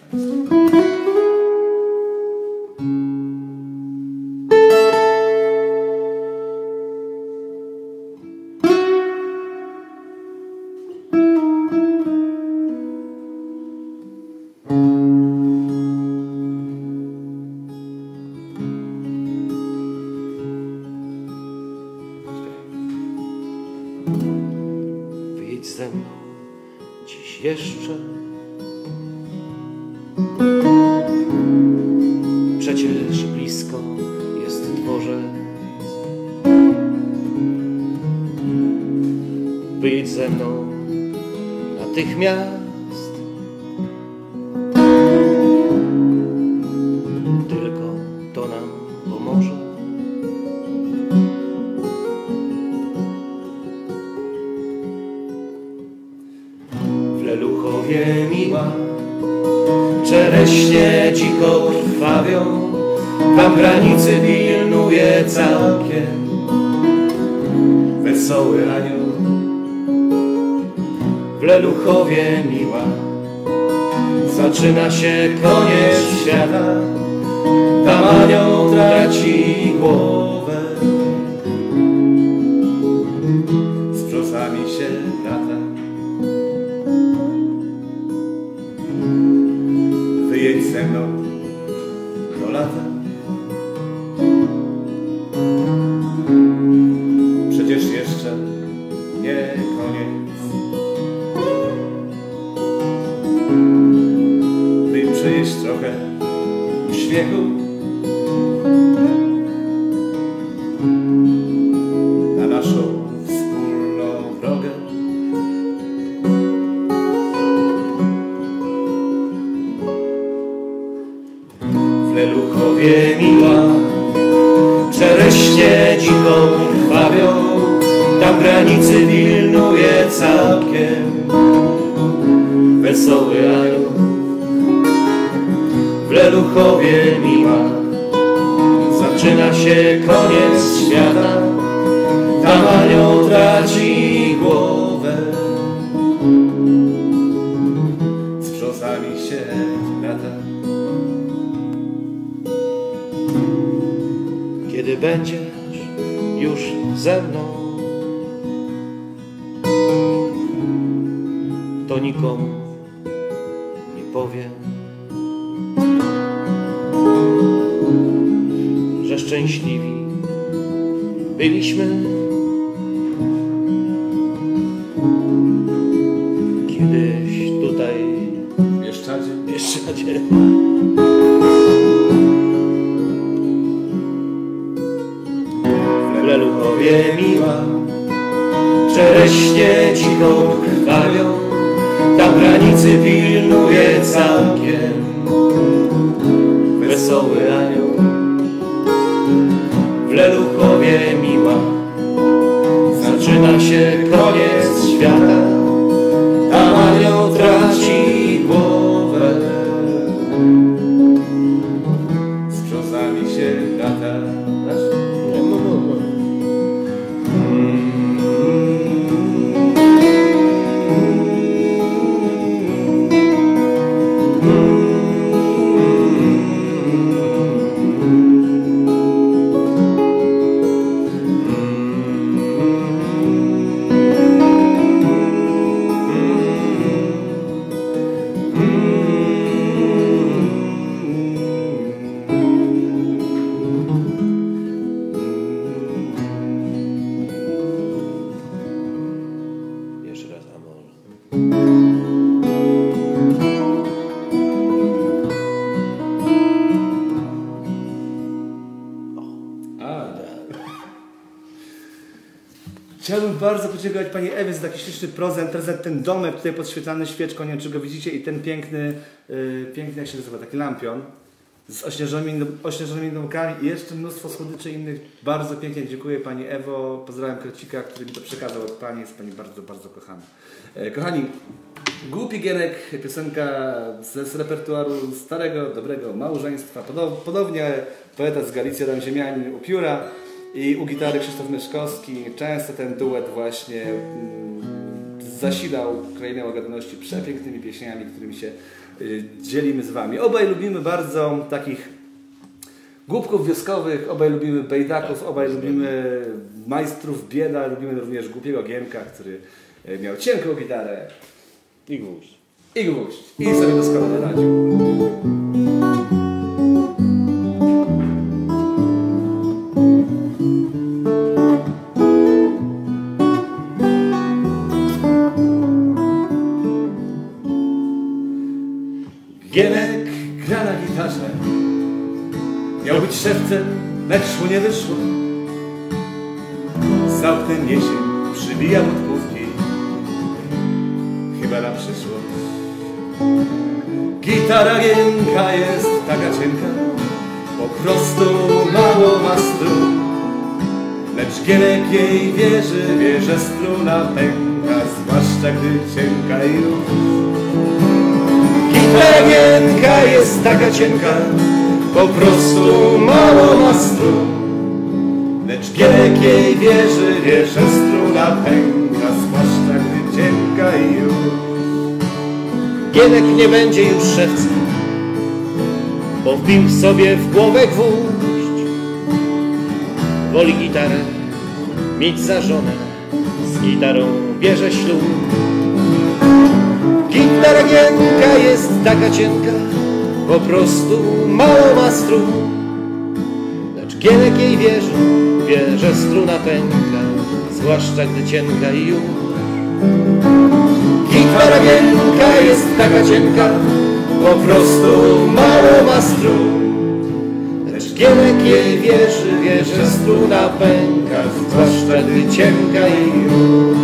Wyjedź ze mną dziś jeszcze. Przecież blisko jest dworzec. Wyjedź ze mną natychmiast. Tylko to nam pomoże. W Leluchowie miła czereśnie dziko krwawią, tam granicy pilnuje całkiem wesoły anioł. W Leluchowie miła zaczyna się koniec świata, tam anioł traci głowę. mną do lata. Przecież jeszcze nie koniec. By przyjeść trochę uśmiechu na naszą wspólną drogę. W Leluchowie miła czereśnie dziką krwawią, tam granicy pilnuje całkiem wesoły anioł. W Leluchowie miła zaczyna się koniec świata, tam anioł traci głowę, z wrzosami się lata. Kiedy będziesz już ze mną, to nikomu nie powiem, że szczęśliwi byliśmy, kiedyś tutaj W Bieszczadzie. W Leluchowie miła czereśnie dziką krwawią, tam granicy pilnuje całkiem wesoły anioł. W Leluchowie miła zaczyna się koniec świata, tam anioł traci głowę, z brzozami się lata. Jeszcze raz amor. Chciałbym bardzo podziękować Pani Ewie za taki śliczny prezent, ten domek tutaj podświetlany świeczką, nie wiem czy go widzicie, i ten piękny, jak się nazywa, taki lampion z ośnieżonymi domkami i jeszcze mnóstwo słodyczy innych. Bardzo pięknie dziękuję Pani Ewo, pozdrawiam Krecika, który mi to przekazał od Pani, jest Pani bardzo, bardzo kochana. Kochani, Głupi Gienek, piosenka z repertuaru starego, dobrego małżeństwa, podobnie poeta z Galicji Adam Ziemianin u pióra i u gitary Krzysztof Myszkowski. Często ten duet właśnie zasilał Krainę Łagodności przepięknymi pieśniami, którymi się dzielimy z Wami. Obaj lubimy bardzo takich głupków wioskowych, obaj lubimy bejdaków, obaj lubimy majstrów bieda, lubimy również Głupiego Gienka, który miał cienką gitarę I gwóźdź. I sobie doskonale radził. Gienek gra na gitarze, miał być szewcem, lecz mu nie wyszło. Za oknem jesień przybija podpówki, chyba na przyszłość. Gitara Gienka jest taka cienka, po prostu mało ma strun. Lecz Gienek jej wie, że struna pęka, zwłaszcza gdy cienka już. Gitara Gienka jest taka cienka, po prostu mało ma strun. Lecz Gienek jej wie, że struna pęka, zwłaszcza gdy cienka już. Gienek nie będzie już szewcem, bo wbił sobie w głowę gwóźdź. Woli gitarę mieć za żonę, z gitarą bierze ślub. Gitara Gienka jest taka cienka, po prostu mało ma strun, lecz kiełek jej wie, że struna pęka, zwłaszcza gdy cienka i już. Gitara miękka jest taka cienka, po prostu mało ma strun, lecz kiełek jej wie, że struna pęka, zwłaszcza gdy cienka i już.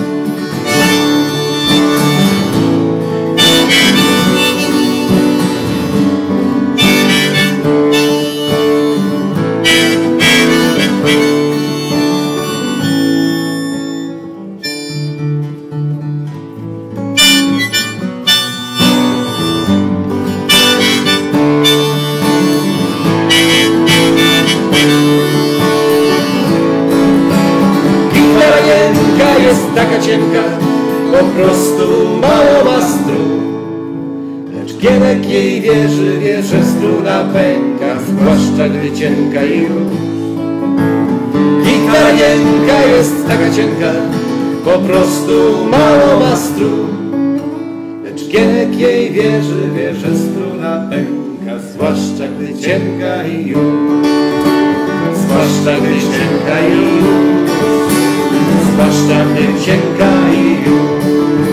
Taka cienka, po prostu mało ma strun, lecz kiełek jej wie, że struna pęka, zwłaszcza gdy cienka i już. Gitara miękka jest taka cienka, po prostu mało ma strun, lecz kiełek jej wie, że struna pęka, zwłaszcza gdy cienka i już. Zwłaszcza gdy cienka i już. Zwłaszcza gdy cienka i już.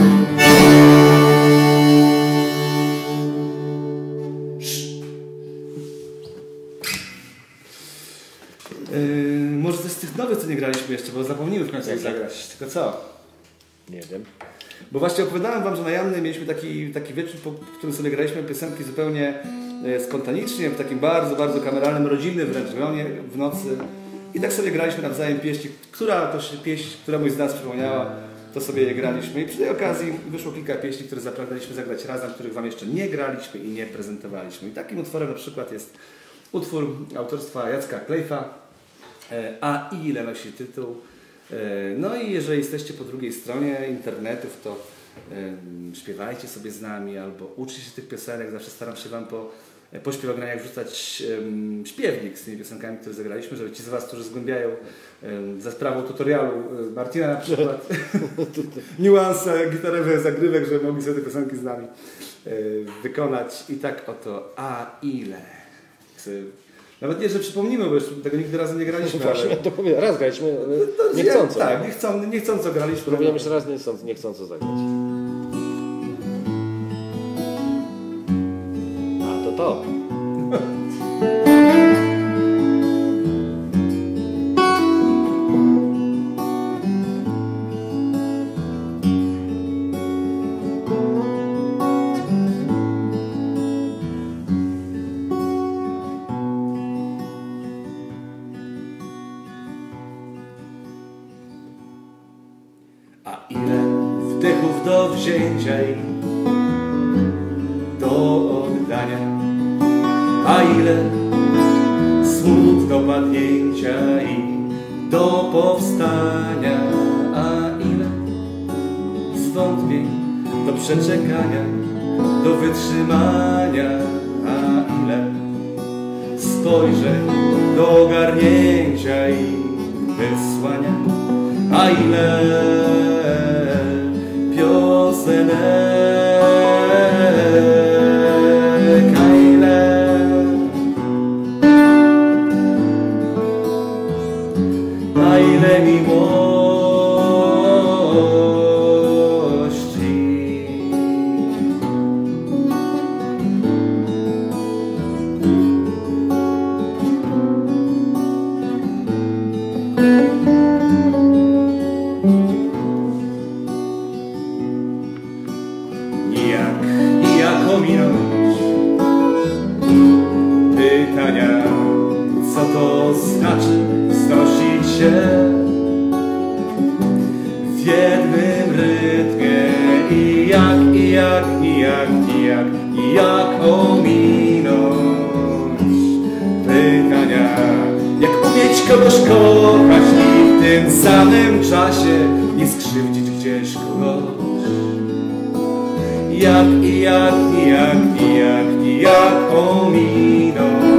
Może coś z tych nowych, co nie graliśmy jeszcze, bo zapomnimy w końcu ich zagrać. Tylko co? Nie wiem. Bo właśnie opowiadałem wam, że na Jamnej mieliśmy taki wieczór, w którym sobie graliśmy piosenki zupełnie spontanicznie, w takim bardzo, bardzo kameralnym, rodzinnym wręcz gronie w nocy. I tak sobie graliśmy nawzajem pieśni, która któramuś z nas przypomniała, to sobie je graliśmy. I przy tej okazji wyszło kilka pieśni, które zapragnęliśmy zagrać razem, których wam jeszcze nie graliśmy i nie prezentowaliśmy. I takim utworem na przykład jest utwór autorstwa Jacka Klejfa, A ile nosi tytuł. No i jeżeli jesteście po drugiej stronie internetów, to śpiewajcie sobie z nami albo uczcie się tych piosenek. Zawsze staram się wam po śpiewagraniach wrzucać śpiewnik z tymi piosenkami, które zagraliśmy, żeby ci z was, którzy zgłębiają za sprawą tutorialu Martina na przykład niuanse gitarowe zagrywek, żeby mogli sobie te piosenki z nami wykonać. I tak oto A ile. Nawet nie, że przypomnimy, bo już tego nigdy razem nie graliśmy. Właśnie, ale... to powiem, raz graliśmy, ale niechcąco. Tak, niechcąco graliśmy. Próbujemy jeszcze raz niechcąco zagrać. A, to. A ile wdechów do wzięcia i do oddania, a ile smut do padnięcia i do powstania, a ile zwątpień do przeczekania, do wytrzymania, a ile spojrzeń do ogarnięcia i wysłania, a ile piosenek, a ile miłości. Jak ominąć pytania, co to znaczy znosić się w jednym rytmie i jak ominąć pytania, jak umieć kogoś kochać i w tym samym czasie nie skrzywdzić gdzieś kogoś. Jak ominąć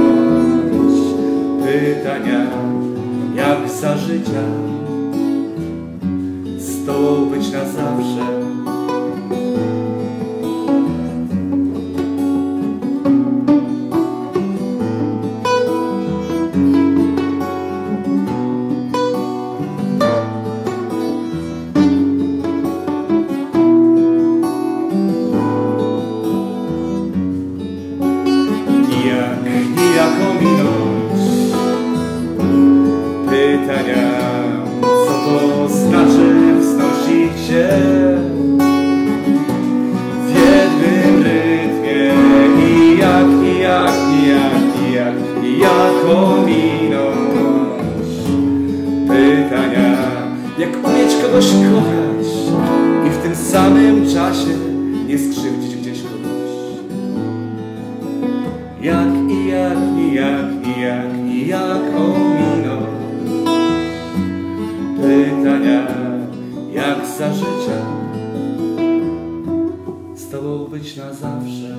pytania, jak za życia z tobą być na zawsze. mogą być na zawsze.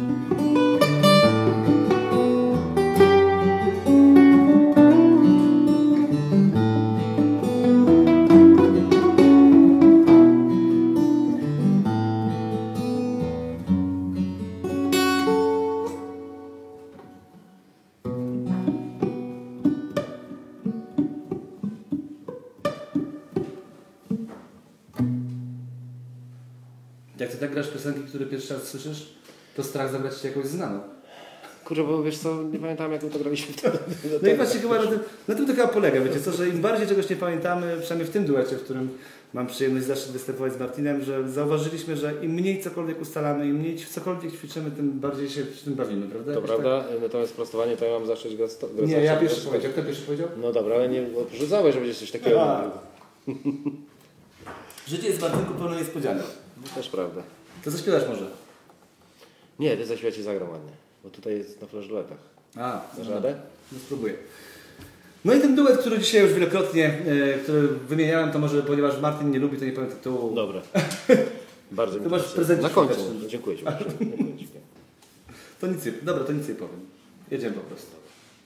Jak ty tak grasz piosenki, które pierwszy raz słyszysz, to strach zagrać ci jakąś znaną. Kurczę, bo wiesz co, nie pamiętam jak my to graliśmy wtedy. No i właśnie chyba na tym to chyba polega, wiecie co, że im bardziej czegoś nie pamiętamy, przynajmniej w tym duecie, w którym mam przyjemność zaszczyt występować z Martinem, że zauważyliśmy, że im mniej cokolwiek ustalamy, im mniej cokolwiek ćwiczymy, tym bardziej się przy tym bawimy, prawda? To prawda, natomiast sprostowanie to ja mam zacząć go Nie, ja pierwszy powiedział. Kto pierwszy powiedział? No dobra, ale nie porzucałeś, że będzie coś takiego. Życie jest Martynku pełne niespodzianek. No też prawda. To zaśpiewasz może? Nie, ty zaśpiewa ci zagram ładnie, bo tutaj jest na flaszduetach. Dasz radę? No spróbuję. No i ten duet, który dzisiaj już wielokrotnie który wymieniałem, to może ponieważ Martin nie lubi, to nie powiem tytułu. Dobra. Bardzo mi masz prezent. Na końcu. Dziękuję Ci bardzo. To nic nie powiem. Jedziemy po prostu.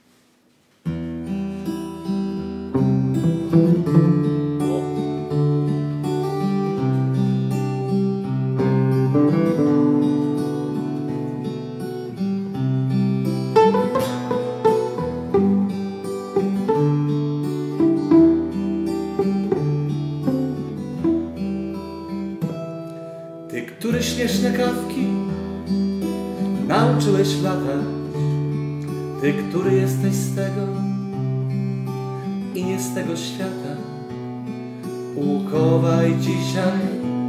Ty, który śmieszne kawki nauczyłeś latać, ty, który jesteś z tego i nie z tego świata, uchowaj dzisiaj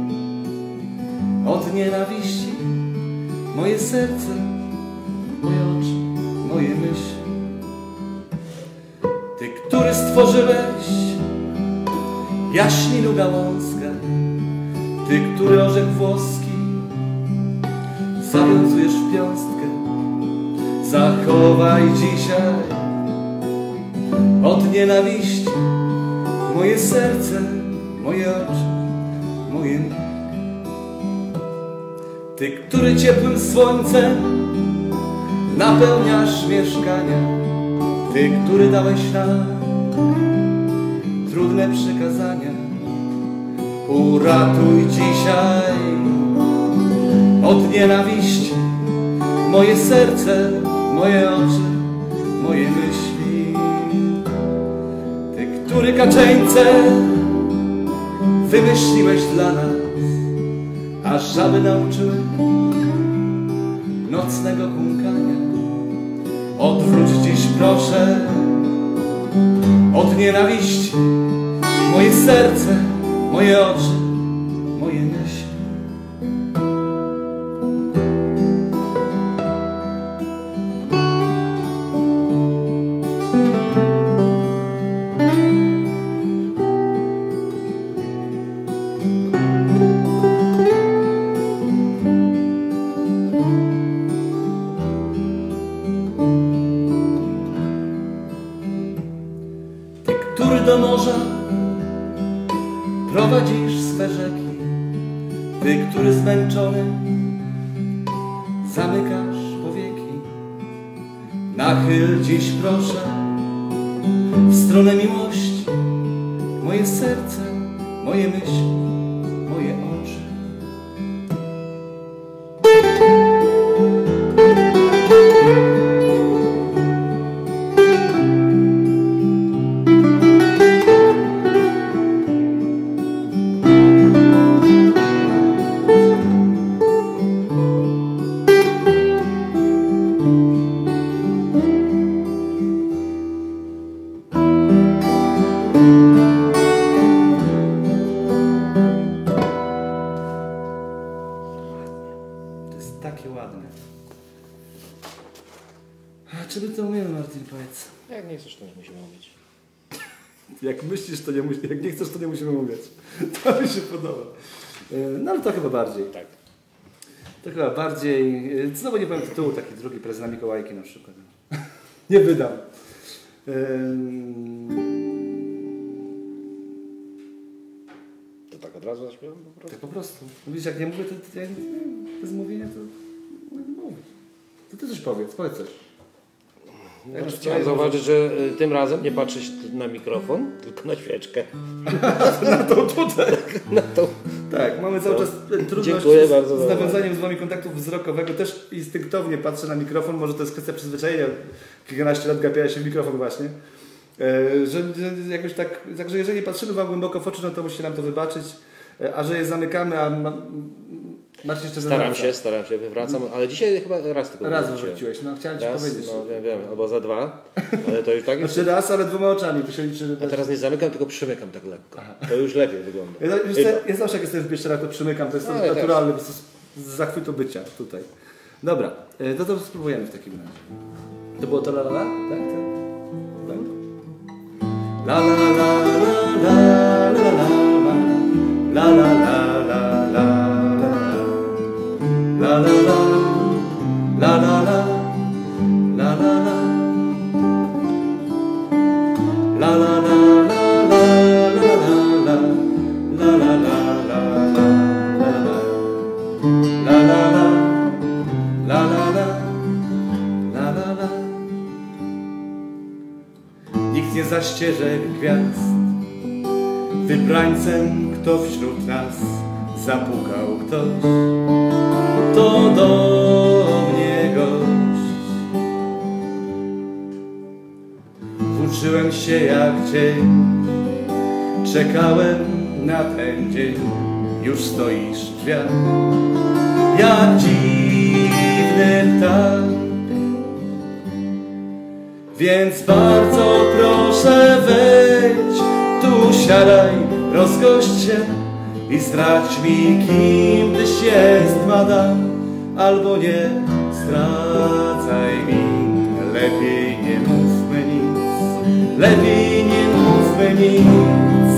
od nienawiści moje serce, moje oczy, moje myśli. Ty, który stworzyłeś jaśminu gałązkę, ty, który orzech włoski zawiązujesz w piąstkę, zachowaj dzisiaj od nienawiści moje serce, moje oczy, moje myśli. Ty, który ciepłym słońcem napełniasz mieszkania, ty, który dałeś nam trudne przykazania, uratuj dzisiaj od nienawiści moje serce, moje oczy, moje myśli. Ty, który kaczeńce wymyśliłeś dla nas, a żaby nauczyły nocnego kumkania, odwróć dziś proszę od nienawiści moje serce, moje oczy, moje myśli. Ty, który do morza prowadzisz swe rzeki, ty, który zmęczony zamykasz powieki, nachyl dziś proszę w stronę miłości moje serce, moje myśli, moje oczy. Takie ładne. A czy my to umiemy, Martin, powiedz? Jak nie chcesz, to nie musimy mówić. Jak myślisz, to nie musimy, jak nie chcesz, to nie musimy mówić. To mi się podoba. No ale to chyba bardziej. Tak. To chyba bardziej... Znowu nie powiem tytułu, taki drugi prezent na Mikołajki na przykład. Nie wydam. To tak od razu? razu zaśpiewam po prostu. Tak po prostu. Widzisz, jak nie mówię, to ja bez mówienia to nie mówię. To ty coś powiedz coś. Chciałem zauważyć, że tym razem nie patrzysz na mikrofon, tylko na świeczkę. Na tą tutaj. Na tą. Tak, mamy cały czas trudność z nawiązaniem z wami kontaktu wzrokowego. Też instynktownie patrzę na mikrofon, może to jest kwestia przyzwyczajenia. Kilkanaście lat gapiała się w mikrofon właśnie. Że jakoś tak, także jeżeli patrzymy wam głęboko w oczy, no to musicie nam to wybaczyć. A że je zamykamy, a Marcin jeszcze Staram się, wywracam, ale dzisiaj chyba raz tylko wróciłeś, no chciałem ci powiedzieć. No wiem, albo za 2, ale to już tak jest. Znaczy raz, ale 2 oczami, to się liczy. A teraz nie zamykam, tylko przymykam tak lekko. Aha. To już lepiej wygląda. Ja zawsze jak jestem w Bieszczadach, to przymykam, to jest naturalne, z zachwytu bycia tutaj. Dobra, to spróbujemy w takim razie. To było to la la la? Tak? La la la la la la la la la la la la. La la la, la la la, la la la, la la la, la la la, la la la. Nikt nie zaścieże gwiazd, wybrańcem kto wśród nas zapukał ktoś. To do mnie gość. Włóczyłem się jak cień, czekałem na ten dzień. Już stoisz w drzwiach, jak dziwny ptak. Więc bardzo proszę wejdź, tu siadaj, rozgość się i zdradź mi, kim tyś jest, madam, albo nie zdradzaj mi. Lepiej nie mówmy nic, lepiej nie mówmy nic.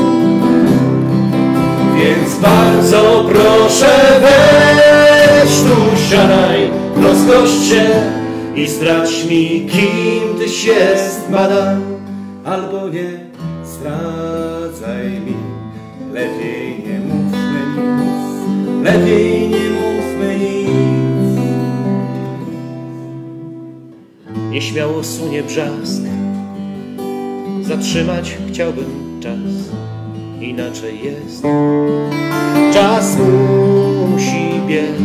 Więc bardzo proszę weź tu siadaj, rozgość się i zdradź mi, kim tyś jest, madam, albo nie zdradzaj mi. Lepiej nie mówmy nic, lepiej nie mówmy nic. Nieśmiało sunie brzask, zatrzymać chciałbym czas, inaczej jest. Czas musi biec.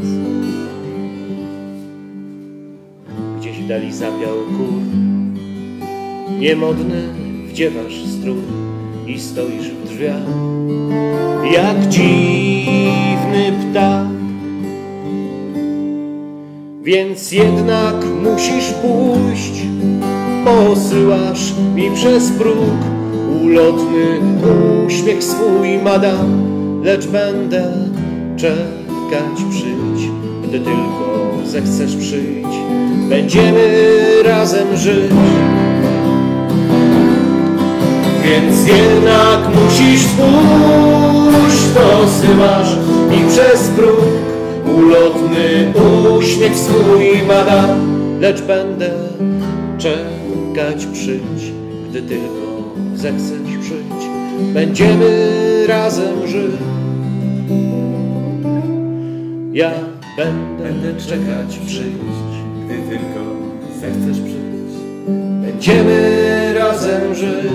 Gdzieś w dali zapiał kur, niemodny wdziewasz strój i stoisz w drzwiach jak dziwny ptak. Więc jednak musisz pójść, posyłasz mi przez próg ulotny uśmiech swój, madam, lecz będę czekać, przyjdź, gdy tylko zechcesz przyjść, będziemy razem żyć. Więc jednak musisz pójść, posyłasz mi przez próg ulotny uśmiech swój, madam, lecz będę czekać, przyjdź, gdy tylko zechcesz przyjść, będziemy razem żyć. Ja będę czekać, przyjść, gdy tylko zechcesz przyjść, będziemy razem żyć.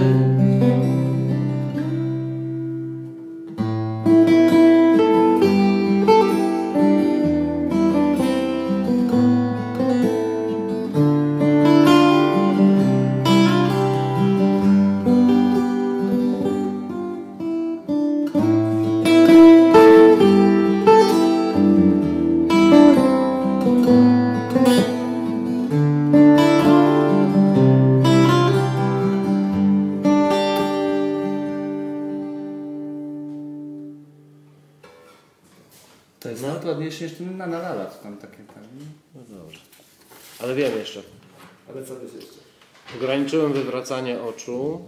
To jest nawet ładniejsze niż ten na tam takie tam. No dobrze. Ale wiem jeszcze. Ale co jest jeszcze? Ograniczyłem wywracanie oczu.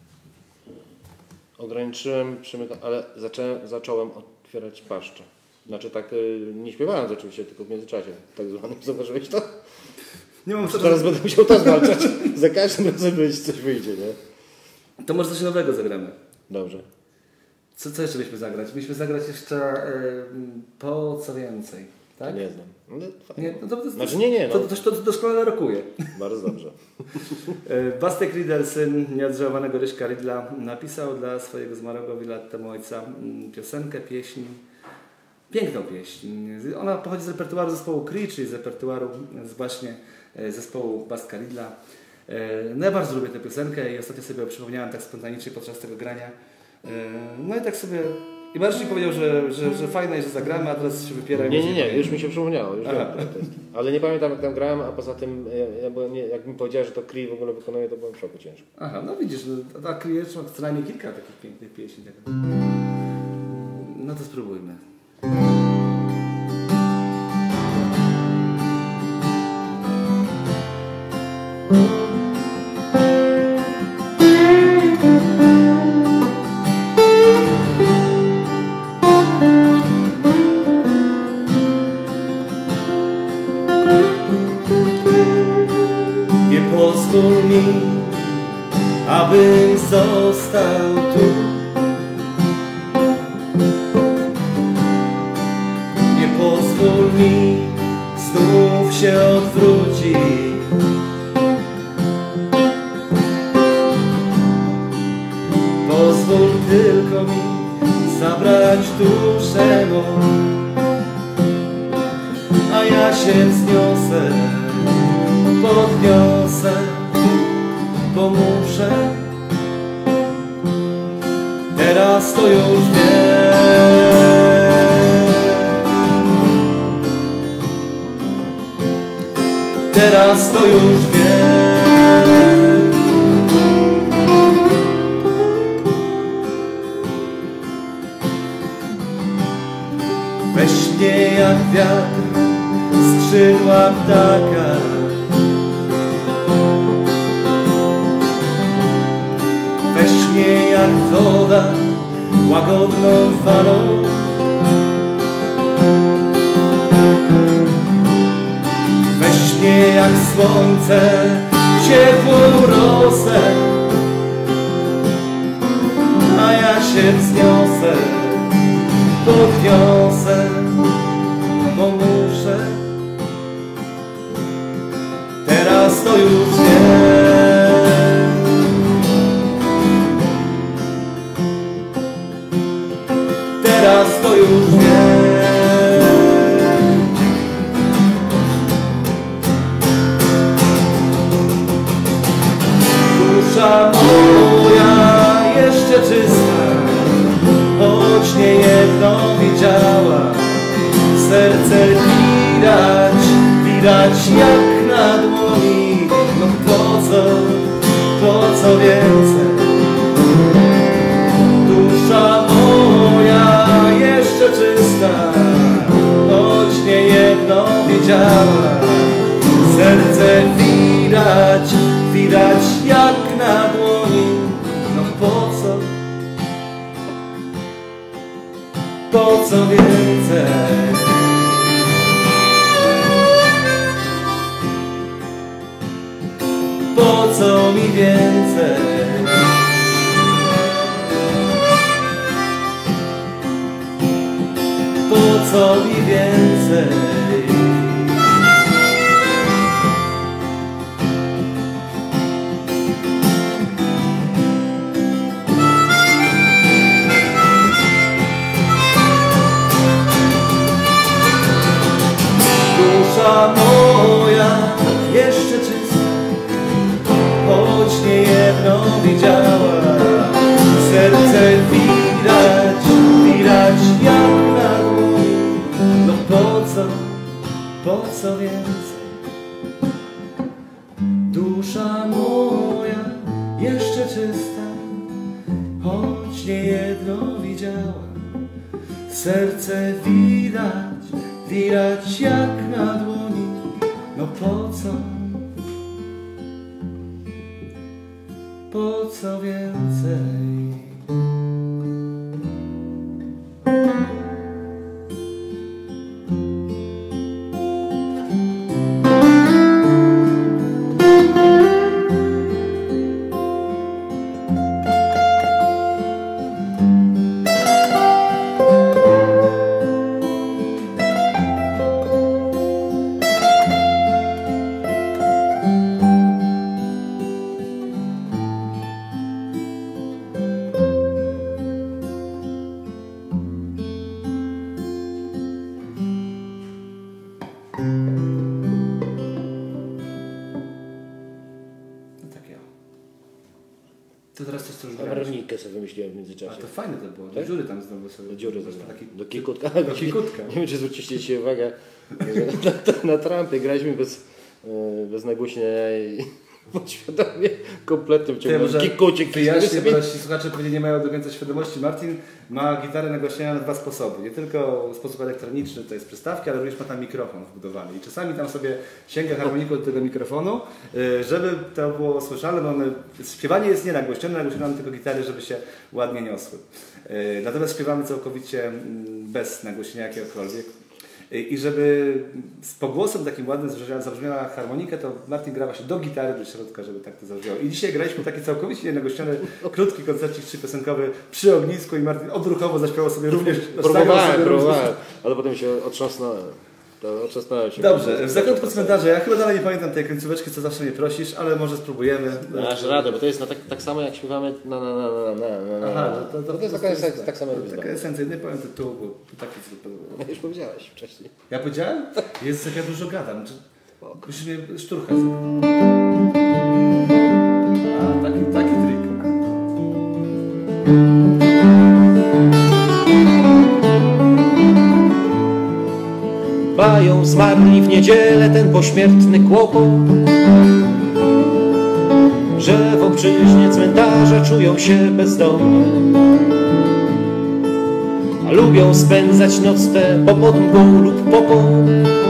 Ograniczyłem ale zacząłem otwierać paszczę. Znaczy tak, nie śpiewając oczywiście, tylko w międzyczasie. Tak zwanym. Zauważyłeś to? Nie mam co. Teraz będę musiał to zwalczać. Za każdym razem coś wyjdzie, nie? To może coś nowego zagramy. Dobrze. Co jeszcze byśmy zagrać? Byśmy zagrać jeszcze po co więcej, tak? Nie znam. Nie, no to, znaczy nie. No. To doskonale rokuje. Bardzo dobrze. Bastek Riedel, syn nieodżałowanego Ryśka Riedla, napisał dla swojego zmarłego wiele lat temu ojca piosenkę, pieśń. Piękną pieśń. Ona pochodzi z repertuaru zespołu Cree, czyli z repertuaru właśnie zespołu Bastka Riedla. No ja bardzo lubię tę piosenkę i ostatnio sobie ją przypomniałem tak spontanicznie podczas tego grania. No i tak sobie... I Marcin powiedział, że fajne i że zagramy, a teraz się wypiera. Nie, już mi się przypomniało. Już wiem, ale nie pamiętam jak tam grałem, a poza tym jak mi powiedziałeś, że to Cree w ogóle wykonuje, to byłem w szoku ciężko. Aha, no widzisz, a Cree ma co najmniej kilka takich pięknych pieśni. No to spróbujmy. Nie pozwól mi, abym został tu. Nie pozwól mi znów się odwrócić. Pozwól tylko mi zabrać duszę mą, a ja się wzniosę, podniosę, bo muszę. Teraz to już wiem. Teraz to już wiem. Weź mnie jak wiatr, skrzydła ptaka. Weź mnie jak woda, łagodną falą. Weź mnie jak słońce, ciepłą rosę, a ja się wzniosę, podniosę, bo muszę. Teraz to już wiem. Teraz to już wiem. Dusza moja jeszcze czysta, choć nie jedno widziała. Serce widać jak na dłoni. No po co więcej? Dusza moja jeszcze czysta, choć nie jedno widziała. Serce widać jak na dłoni. No po co więcej? Po co mi więcej? Po co mi więcej? Dusza moja jeszcze czysta, choć nie jedno widziała. Serce widać jak na dłoni. No po co więcej? Dusza moja jeszcze czysta, choć nie jedno widziała. Serce widać jak na dłoni. No po co więcej? No takie. To teraz coś, co już Harmonikę sobie wymyśliłem w międzyczasie. A to fajne to było. Tak? Do dziury tam znowu sobie. Do dziury taki... Do kikutka. Do kikutka. Nie wiem, czy zwróciliście się uwagę, że na trampie graliśmy bez nagłośnienia i podświadomie kompletnym ciągiem kikucik. Wyjaśnię, bo nasi słuchacze pewnie nie mają do końca świadomości. Martin ma gitarę nagłaśniania na dwa sposoby. Nie tylko w sposób elektroniczny, to jest przystawki, ale również ma tam mikrofon wbudowany. I czasami tam sobie sięga harmoniką do tego mikrofonu, żeby to było słyszalne, bo śpiewanie jest nie nagłośnione mamy tylko gitary, żeby się ładnie niosły. Natomiast śpiewamy całkowicie bez nagłośnienia jakiegokolwiek. I żeby z pogłosem takim ładnym zabrzmiała harmonika, to Martin gra właśnie do gitary, do środka, żeby tak to zabrzmiało. I dzisiaj graliśmy taki całkowicie nienagłośniony, krótki koncercik 3-piosenkowy przy ognisku i Martin odruchowo zaśpiewał sobie również. Próbowałem, ale potem się otrząsnąłem. Dobrze, w zakątku cmentarza, ja chyba dalej nie pamiętam tej końcóweczki, co zawsze mnie prosisz, ale może spróbujemy. Dasz radę, bo to jest tak samo jak śpiewamy Aha, to jest tak samo jak taka esencja, nie powiem tytułu, bo to taki co już powiedziałeś wcześniej. Ja powiedziałem? Jest jak ja dużo gadam. Musisz mnie szturchać. A, taki trik. Mają zmarli w niedzielę ten pośmiertny kłopot, że w obczyźnie cmentarza czują się bezdomnie, a lubią spędzać noc tę pod mgłą lub popą.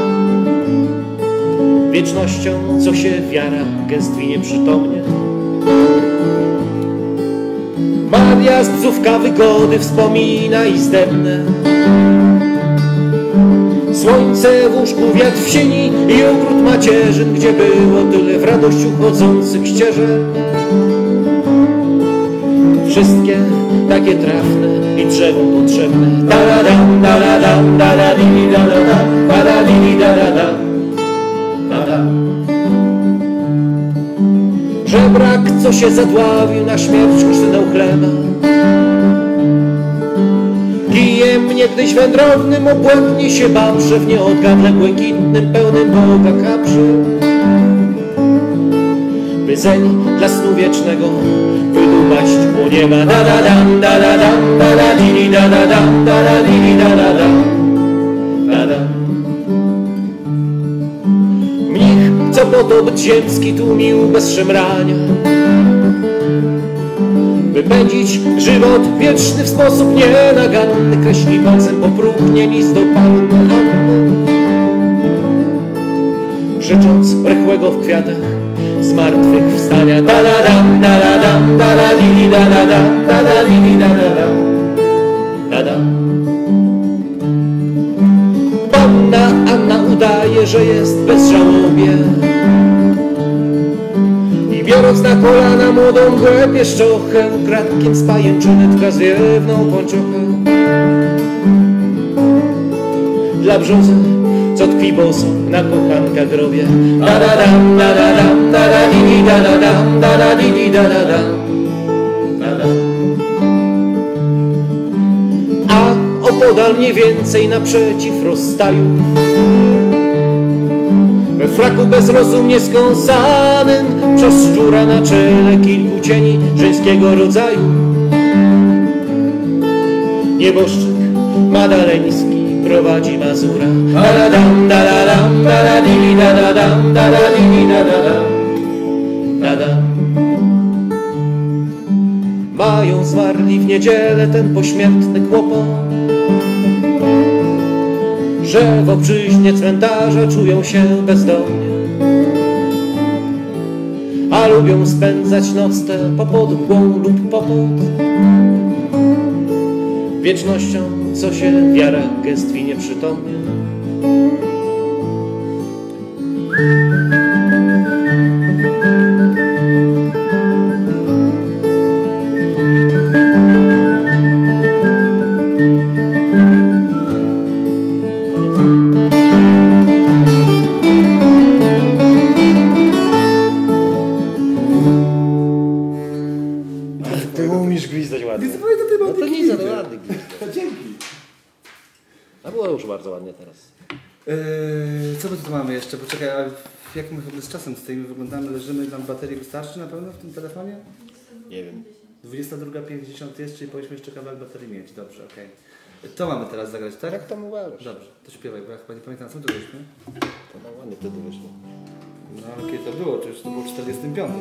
Wiecznością, co się wiara gęstwinie przytomnie. Maria z Bzówka wygody wspomina i zdemne. Słońce w łóżku, wiatr w sieni i ogród macierzyn, gdzie było tyle w radość uchodzących ścieżek. Wszystkie takie trafne i drzewom potrzebne. Da-da-dam, da-da-dam, da-da-di, da-da-dam, da-da-di, da-da-dam, da-dam. Żebrak, co się zadławił na śmierć krzynął chleba, kijem niegdyś wędrownym obłędnie się babrze w nieodgadle błękitnym, pełnym Boga kaprze. Wyzeń dla snu wiecznego wydubać tło nieba. Da-da-dam, da-da-dam, da-da-di, da-da-dam, da-da-di, da-da-dam, da-dam. Mnich, co potopt ziemski tłumił bez szemrania, wypędzić żywot wieczny w sposób nienaganny, kreśli palcem po próbnie list do Panny Anny, krzycząc rychłego w kwiatach zmartwychwstania. Da-da-dam, da-da-dam, da-da-di, da-da-dam, da-da-di, da-da-dam, da-dam. Panna Anna udaje, że jest bezżałobie i biorąc na kolana młodą mgłę pieszczochę, kratkiem z pajęczyny tka zwiewną pończochę. Dla brzozy, co tkwi boso na kochanka grobie. Da-da-dam, da-da-dam, da-da-di, da-da-dam, da-da-di, da-da-dam, da-dam. A opodal mniej więcej naprzeciw rozstaju, we fraku bezrozumnie skąsanym, przez szczura na czele kilku cieni żeńskiego rodzaju, nieboszczyk madaleński prowadzi Mazura. Da-da-dam, da-da-dam, da-da-di, da-da-dam, da-da-di, da-da-dam, da-dam. Mają zmarli w niedzielę ten pośmiertny kłopot, że w obczyźnie cmentarza czują się bezdomnie, a lubią spędzać noc tę pod mgłą lub popod. Wiecznością, co się wiara gęstwinie przytomnie. Ty umiesz gwizdać ładnie. No to nic, ale ładny gwizdać. Dzięki. A było już bardzo ładnie teraz. mamy jeszcze? Poczekaj, a jak my w ogóle z czasem stoimy, wyglądamy, leżymy, nam baterii wystarczy na pewno w tym telefonie? Nie wiem. 22:50 jest, czyli powinniśmy jeszcze kawałek baterii mieć. Dobrze, okej. To mamy teraz zagrać, tak? Jak tam uważasz? Dobrze, to śpiewaj, bo ja chyba nie pamiętam, co to byliśmy. To na ładnie wtedy wyszło. No ale kiedy to było? Czy już to było 45?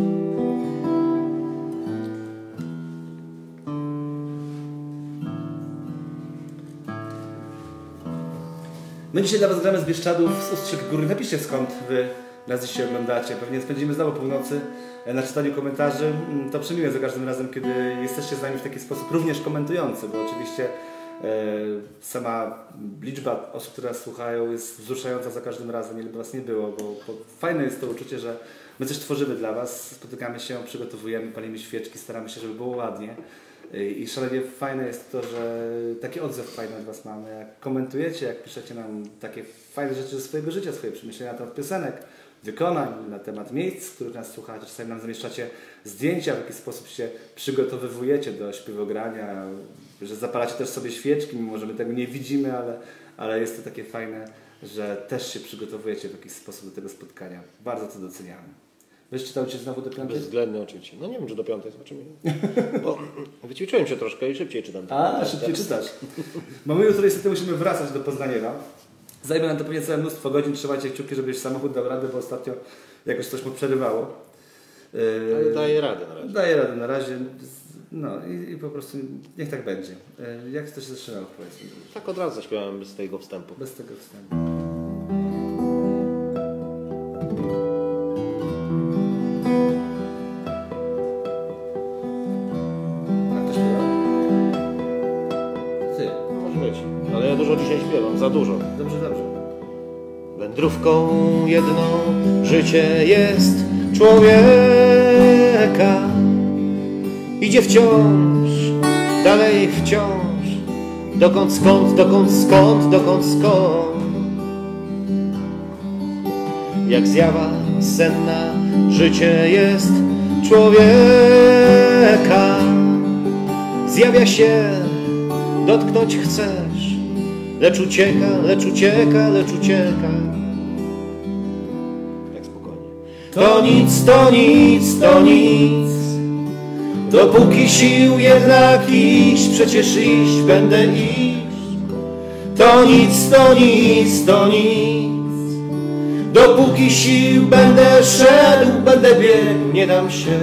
My dzisiaj dla Was gramy z Bieszczadów, z Ustrzyk Górnych. Napiszcie skąd Wy nas dzisiaj oglądacie. Pewnie spędzimy znowu północy na czytaniu komentarzy. To przemiłe za każdym razem, kiedy jesteście z nami w taki sposób również komentujący, bo oczywiście sama liczba osób, które nas słuchają, jest wzruszająca za każdym razem, ile by Was nie było, bo fajne jest to uczucie, że my coś tworzymy dla Was, spotykamy się, przygotowujemy, palimy świeczki, staramy się, żeby było ładnie. I szalenie fajne jest to, że taki odzew fajny od Was mamy. Jak komentujecie, jak piszecie nam takie fajne rzeczy ze swojego życia, swoje przemyślenia na temat piosenek, wykonań, na temat miejsc, w których nas słuchacie. Czasami nam zamieszczacie zdjęcia, w jaki sposób się przygotowywujecie do śpiewogrania, że zapalacie też sobie świeczki, mimo że my tego nie widzimy, ale jest to takie fajne, że też się przygotowujecie w jakiś sposób do tego spotkania. Bardzo to doceniamy. Wiesz, czytał Cię znowu do 5? Bezwzględny oczywiście. No nie wiem, czy do 5 zobaczymy. Bo wyćwiczyłem się troszkę i szybciej czytam. Szybciej czytasz. Bo my jutro niestety musimy wracać do Poznaniewa. Zajmie nam to pewnie całe mnóstwo godzin. Trzymajcie kciuki, żebyś samochód dał radę, bo ostatnio jakoś coś mu przerywało. Ale daje radę na razie. Daje radę na razie. No i po prostu niech tak będzie. Jak to się zaczynało, powiedzmy? Tak od razu zaśpiewałem bez tego wstępu. Bez tego wstępu. Ale ja dużo dzisiaj śpiewam, za dużo. Dobrze. Wędrówką jedną życie jest człowieka. Idzie wciąż, dalej wciąż. Dokąd, skąd, dokąd, skąd. Jak zjawa senna życie jest człowieka. Zjawia się, dotknąć chcesz, lecz ucieka. Tak spokojnie. To nic, dopóki sił jednak iść, przecież iść będę iść. To nic, dopóki sił będę szedł, będę biegł, nie dam się.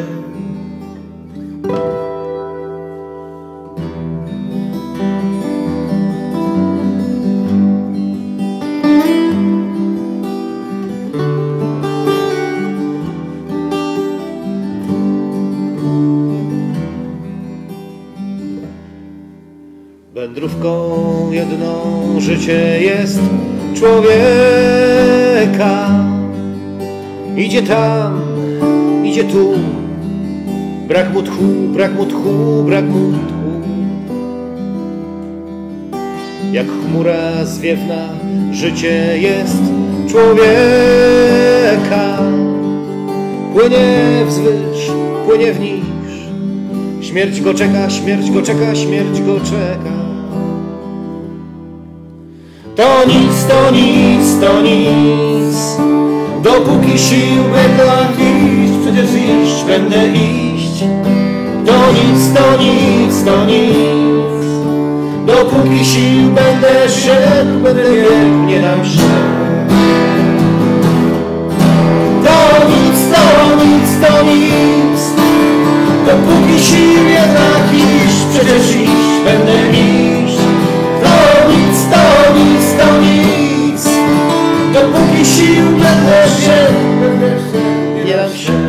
Wędrówką jedną życie jest człowieka. Idzie tam, idzie tu, brak mu tchu. Jak chmura zwiewna życie jest człowieka. Płynie wzwyż, płynie w niż. Śmierć go czeka. To nic, dopóki sił będę iść, przecież iść będę iść. To nic, dopóki sił będę szedł, będę biegł, nie dam się. To nic, dopóki sił jednak iść, przecież iść będę iść. To nic, dopóki sił będę szedł, nie dam się.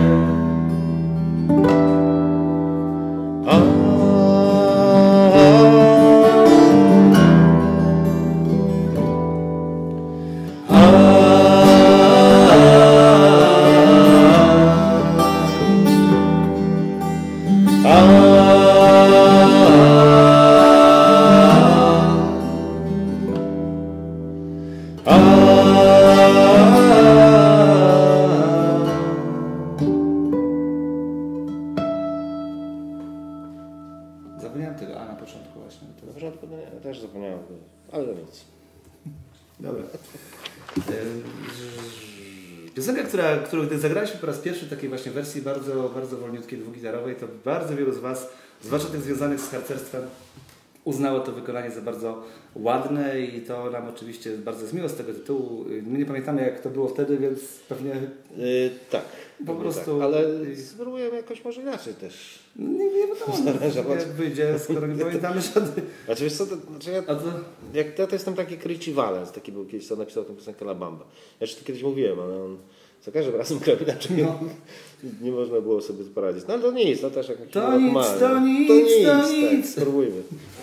Zapomniałem tego A na początku właśnie. Na początku też zapomniałem, ale nic. Dobra. Piosenka, którą gdy zagraliśmy po raz pierwszy w takiej właśnie wersji bardzo, bardzo wolniutkiej, dwugitarowej, to bardzo wielu z Was, zwłaszcza tych związanych z harcerstwem, uznało to wykonanie za bardzo ładne i to nam oczywiście bardzo jest miło z tego tytułu. My nie pamiętamy, jak to było wtedy, więc pewnie tak. po prostu... Tak, ale spróbujemy jakoś może inaczej też. Nie wiadomo, jak wyjdzie, skoro nie pamiętamy żadnych... Znaczy, wiesz co, ja to jestem taki Richie Valens, taki był kiedyś, co napisał tę piosenkę La Bamba. Ja już to kiedyś mówiłem, ale on za każdym razem grał inaczej. No. Nie można było sobie poradzić. No ale to nic, to też jak to nic. Tak, spróbujmy.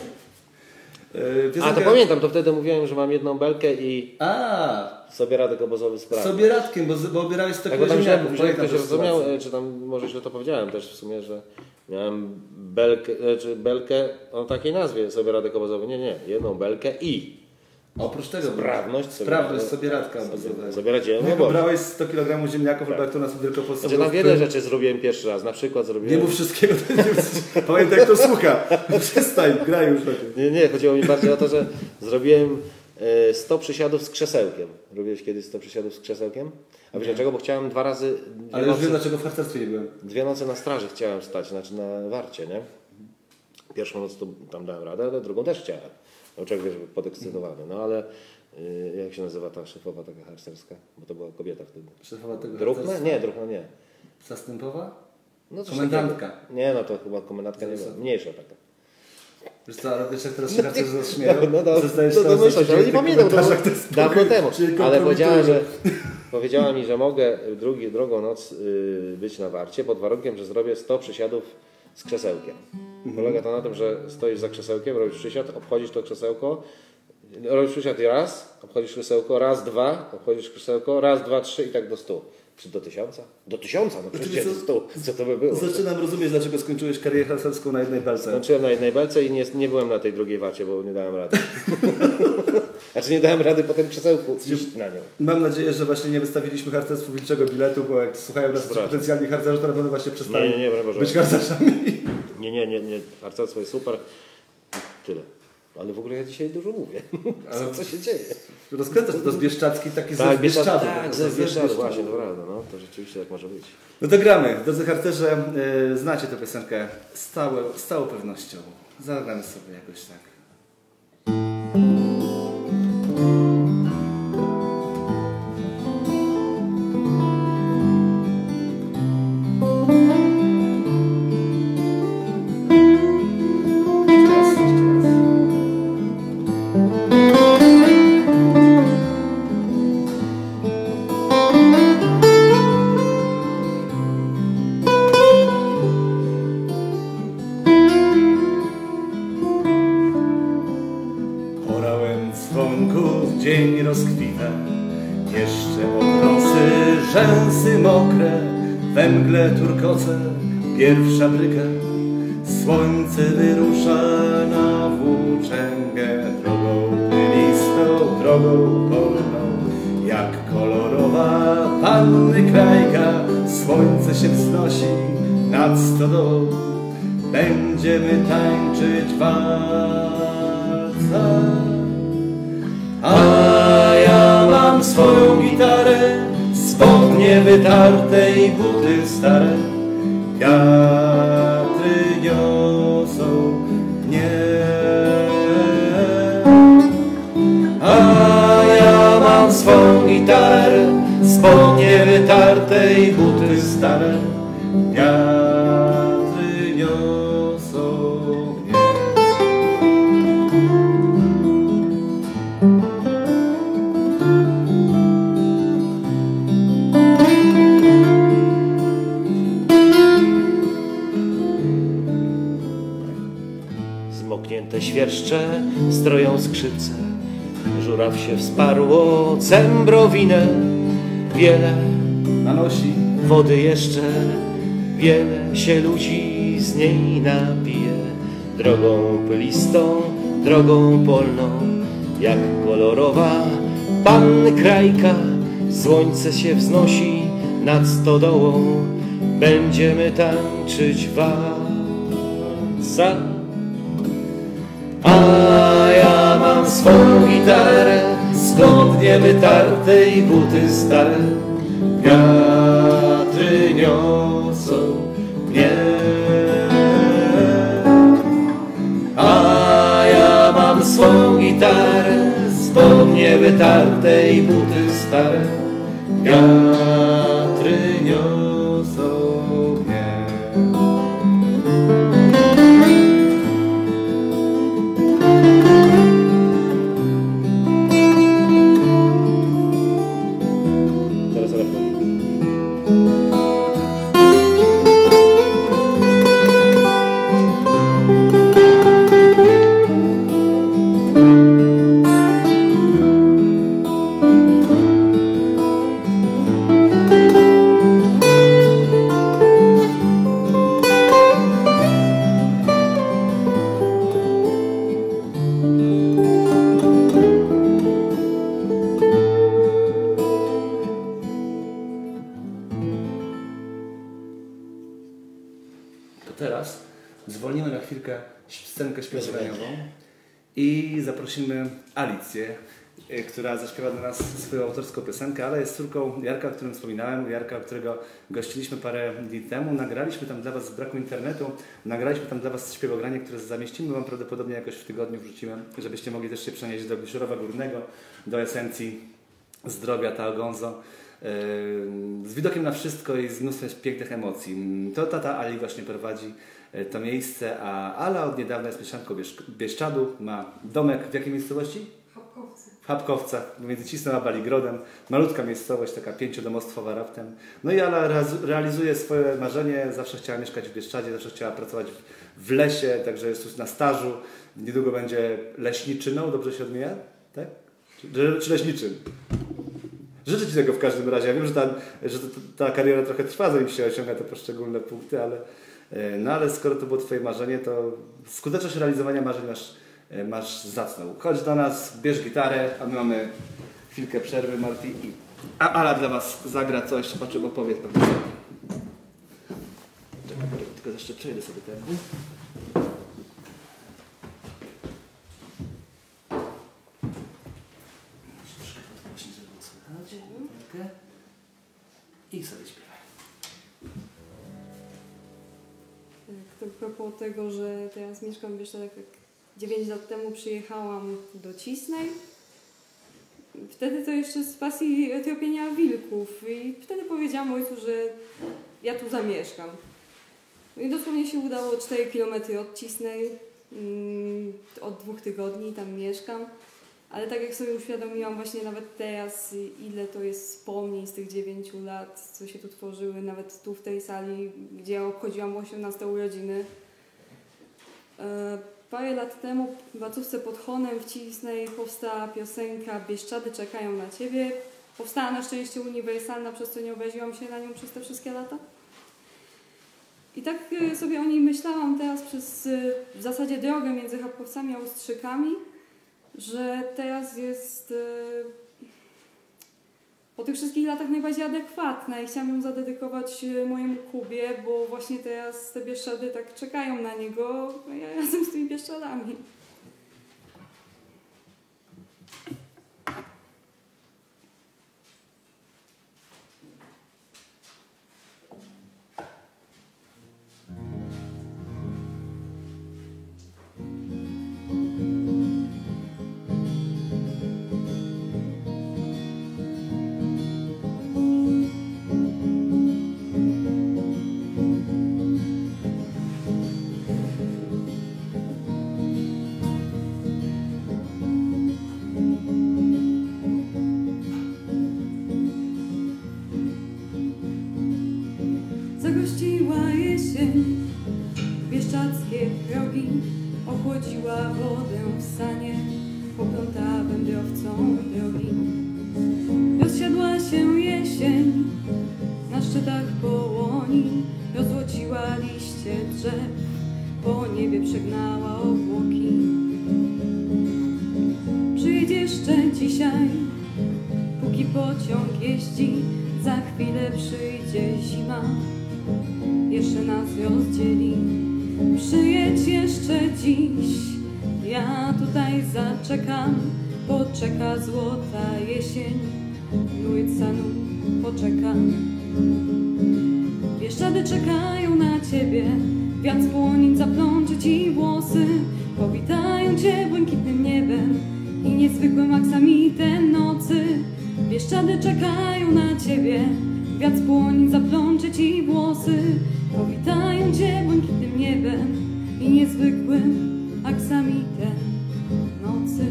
A to pamiętam, to wtedy mówiłem, że mam jedną belkę i sobie radek obozowy sprawił. Sobie radkiem, bo obierałeś 100 kg ziemniaków. Że ktoś rozumiał, czy tam może źle to powiedziałem też w sumie, że miałem belkę o takiej nazwie, sobie radek obozowy. Nie, jedną belkę i oprócz tego sprawność sobie radka obozowego. Sobie radziłem. Jak brałeś 100 kg ziemniaków, albo jak to nas Wielkopolsce. Znaczy, tam wiele rzeczy zrobiłem pierwszy raz. Na przykład zrobiłem... Nie mów wszystkiego, pamiętaj jak to słucha. Przestań, graj już lepiej. Nie, chodziło mi bardziej o to, że zrobiłem 100 przysiadów z krzesełkiem. Robiłeś kiedyś 100 przysiadów z krzesełkiem? A wiesz dlaczego? Bo chciałem 2 razy... Ale już wiem, dlaczego w harcerstwie nie byłem. 2 noce na straży chciałem stać, znaczy na warcie, nie? Pierwszą noc to tam dałem radę, ale drugą też chciałem. No człowiek wiesz, podekscytowany, no ale jak się nazywa ta szefowa taka harcerska? Bo to była kobieta wtedy. Szefowa tego Druhna? Nie, Druhna nie. Zastępowa? No komendantka. Nie, no to chyba komendantka nie była. Mniejsza taka. Wiesz co, ale wiesz jak teraz się harcerze zaśmieją? No myślę, ale nie pamiętam, to dawno temu. Ale powiedziała mi, że mogę drugą noc być na warcie pod warunkiem, że zrobię 100 przysiadów z krzesełkiem. Polega to na tym, że stoisz za krzesełkiem, robisz przysiad, obchodzisz to krzesełko, robisz przysiad raz, obchodzisz krzesełko, raz, 2, obchodzisz krzesełko, raz, 2, 3 i tak do 100. Czy do 1000? Do 1000? No przecież do 100. Co to by było? Zaczynam rozumieć, dlaczego skończyłeś karierę harcerską na jednej belce. Skończyłem na jednej belce i nie byłem na tej drugiej warcie, bo nie dałem rady. Znaczy nie dałem rady po tym krzesełku iść na nią. Mam nadzieję, że właśnie nie wystawiliśmy harcerstwu wilczego biletu, bo jak słuchają nas potencjalni harcerze, to na pewno właśnie przestali być harcerzami. Nie. Harcerstwo jest super. Tyle. Ale w ogóle ja dzisiaj dużo mówię. Co się dzieje? Rozkręcasz to z Bieszczadzki, taki tak, z Bieszczadu. Tak, ze Bieszczadu, właśnie, to prawda. No, to rzeczywiście tak może być. No to gramy. Drodzy harcerze, znacie tę piosenkę z całą pewnością. Zagramy sobie jakoś tak. Dzień rozkwita, jeszcze okrosy, rzęsy mokre, we mgle turkoce, pierwsza bryka. Słońce wyrusza na włóczęgę, drogą pylistą, drogą polną. Jak kolorowa panny krajka, słońce się wznosi nad stodołą. Będziemy tańczyć walca. A ja mam swoją gitarę, spodnie wytarte i buty stare. Wiatry niosą mnie. A ja mam swoją gitarę, spodnie wytarte i buty stare. Wiatry niosą mnie. Zmoknięte świerszcze stroją skrzypce, żuraw się wsparło cembrowinę. Wiele nanosi wody jeszcze, wiele się ludzi z niej napije. Drogą pylistą, drogą polną, jak kolorowa panny krajka. Słońce się wznosi nad stodołą, będziemy tańczyć walca. A ja mam swoją gitarę, spodnie wytarte i buty stare. Wiatry niosą mnie, a ja mam swą gitarę, spodnie wytarte i buty stare. Wiatry niosą mnie. Teraz refren. To teraz zwolnimy na chwilkę scenkę śpiewaniową i zaprosimy Alicję, która zaśpiewa dla nas swoją autorską piosenkę, ale jest córką Jarka, o którym wspominałem, Jarka, którego gościliśmy parę dni temu. Nagraliśmy tam dla Was, z braku internetu, nagraliśmy tam dla Was śpiewogranie, które zamieścimy Wam prawdopodobnie jakoś w tygodniu, wrzucimy, żebyście mogli też się przenieść do Gliszurowa Górnego, do esencji zdrowia Tao Gonzo. Z widokiem na wszystko i z mnóstwem pięknych emocji. To tata Ali właśnie prowadzi to miejsce, a Ala od niedawna jest mieszkanką Bieszczadu, ma domek w jakiej miejscowości? W Chapkowcach, między Cisną a Baligrodem. Malutka miejscowość, taka 5-domostwowa raptem. No i Ala realizuje swoje marzenie, zawsze chciała mieszkać w Bieszczadzie, zawsze chciała pracować w lesie, także jest już na stażu. Niedługo będzie leśniczyną, dobrze się odmienia? Tak? Czy leśniczym? Życzę Ci tego w każdym razie. Ja wiem, że ta kariera trochę trwa, zanim się osiąga te poszczególne punkty, ale skoro to było Twoje marzenie, to skuteczność realizowania marzeń masz zacną. Chodź do nas, bierz gitarę, a my mamy chwilkę przerwy, Marti, a Ala dla Was zagra coś, o czym opowie pewnie. Czekaj, tylko jeszcze przejdę sobie ten. I sobie śpiewaj. To propos tego, że teraz mieszkam w Bieszczadach, jak 9 lat temu przyjechałam do Cisnej. Wtedy to jeszcze z pasji tropienia wilków i wtedy powiedziałam ojcu, że ja tu zamieszkam. No i dosłownie się udało 4 km od Cisnej, od 2 tygodni tam mieszkam. Ale tak jak sobie uświadomiłam właśnie nawet teraz, ile to jest wspomnień z tych 9 lat, co się tu tworzyły, nawet tu w tej sali, gdzie obchodziłam 18 urodziny. Parę lat temu w placówce pod Honem w Cisnej powstała piosenka Bieszczady czekają na Ciebie. Powstała na szczęście uniwersalna, przez co nie obraziłam się na nią przez te wszystkie lata. I tak sobie o niej myślałam teraz przez w zasadzie drogę między Chapkowcami a Ustrzykami, że teraz jest po tych wszystkich latach najbardziej adekwatna i chciałam ją zadedykować mojemu Kubie, bo właśnie teraz te Bieszczady tak czekają na niego, a ja razem z tymi Bieszczadami. Zagościła jesień, bieszczadzkie progi, ochłodziła wodę w sanie, popląta wędrowcą drogi. Rozsiadła się jesień na szczytach połoni, rozłociła liście drzew, po niebie przegnała obłoki. Przyjedzie jeszcze dzisiaj, póki pociąg jeździ, za chwilę przyjdzie zima, jeszcze nas rozdzieli. Przyjedź jeszcze dziś, ja tutaj zaczekam, poczeka złota jesień, Luizanu poczeka. Bieszczady czekają na ciebie, wiatr z płonic zaplącze ci włosy, powitają cię błękitnym niebem i niezwykłym aksamitem nocy. Bieszczady czekają na ciebie, wiatr z płonic zaplącze ci włosy, powitają cię błękitnym niebem i niezwykłym aksamitem nocy.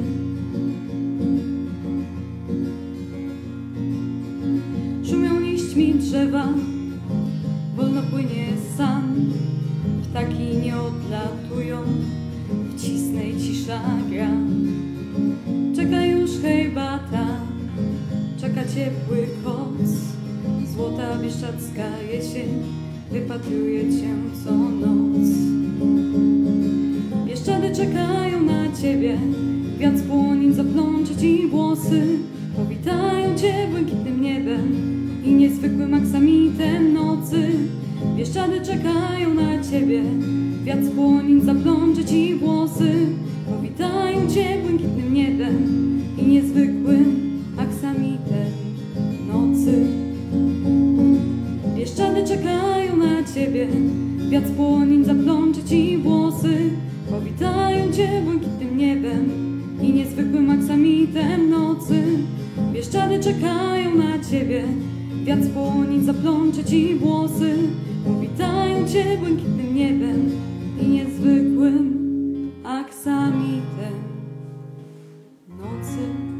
Szumią liśćmi drzewa, wolno płynie san, ptaki nie odlatują, w cisnej cisza gra. Czeka już herbata, czeka ciepły koc, złota bieszczadzka jesień wypatruje cię co noc. Bieszczady czekają na ciebie, wiatr z płonic zaplącze ci włosy, powitają cię błękitnym niebem i niezwykłym aksamitem nocy. Bieszczady czekają na ciebie, wiatr z płonic zaplącze ci włosy, powitają cię błękitnym niebem i niezwykłym aksamitem nocy. Bieszczady czekają na ciebie, wiatr z płonic zaplącze ci włosy, powitają cię błękitnym niebem i niezwykłym aksamitem nocy. Bieszczady czekają na ciebie, wiatr z płonic zaplącze ci włosy, powitają cię błękitnym niebem i niezwykłym aksamitem nocy.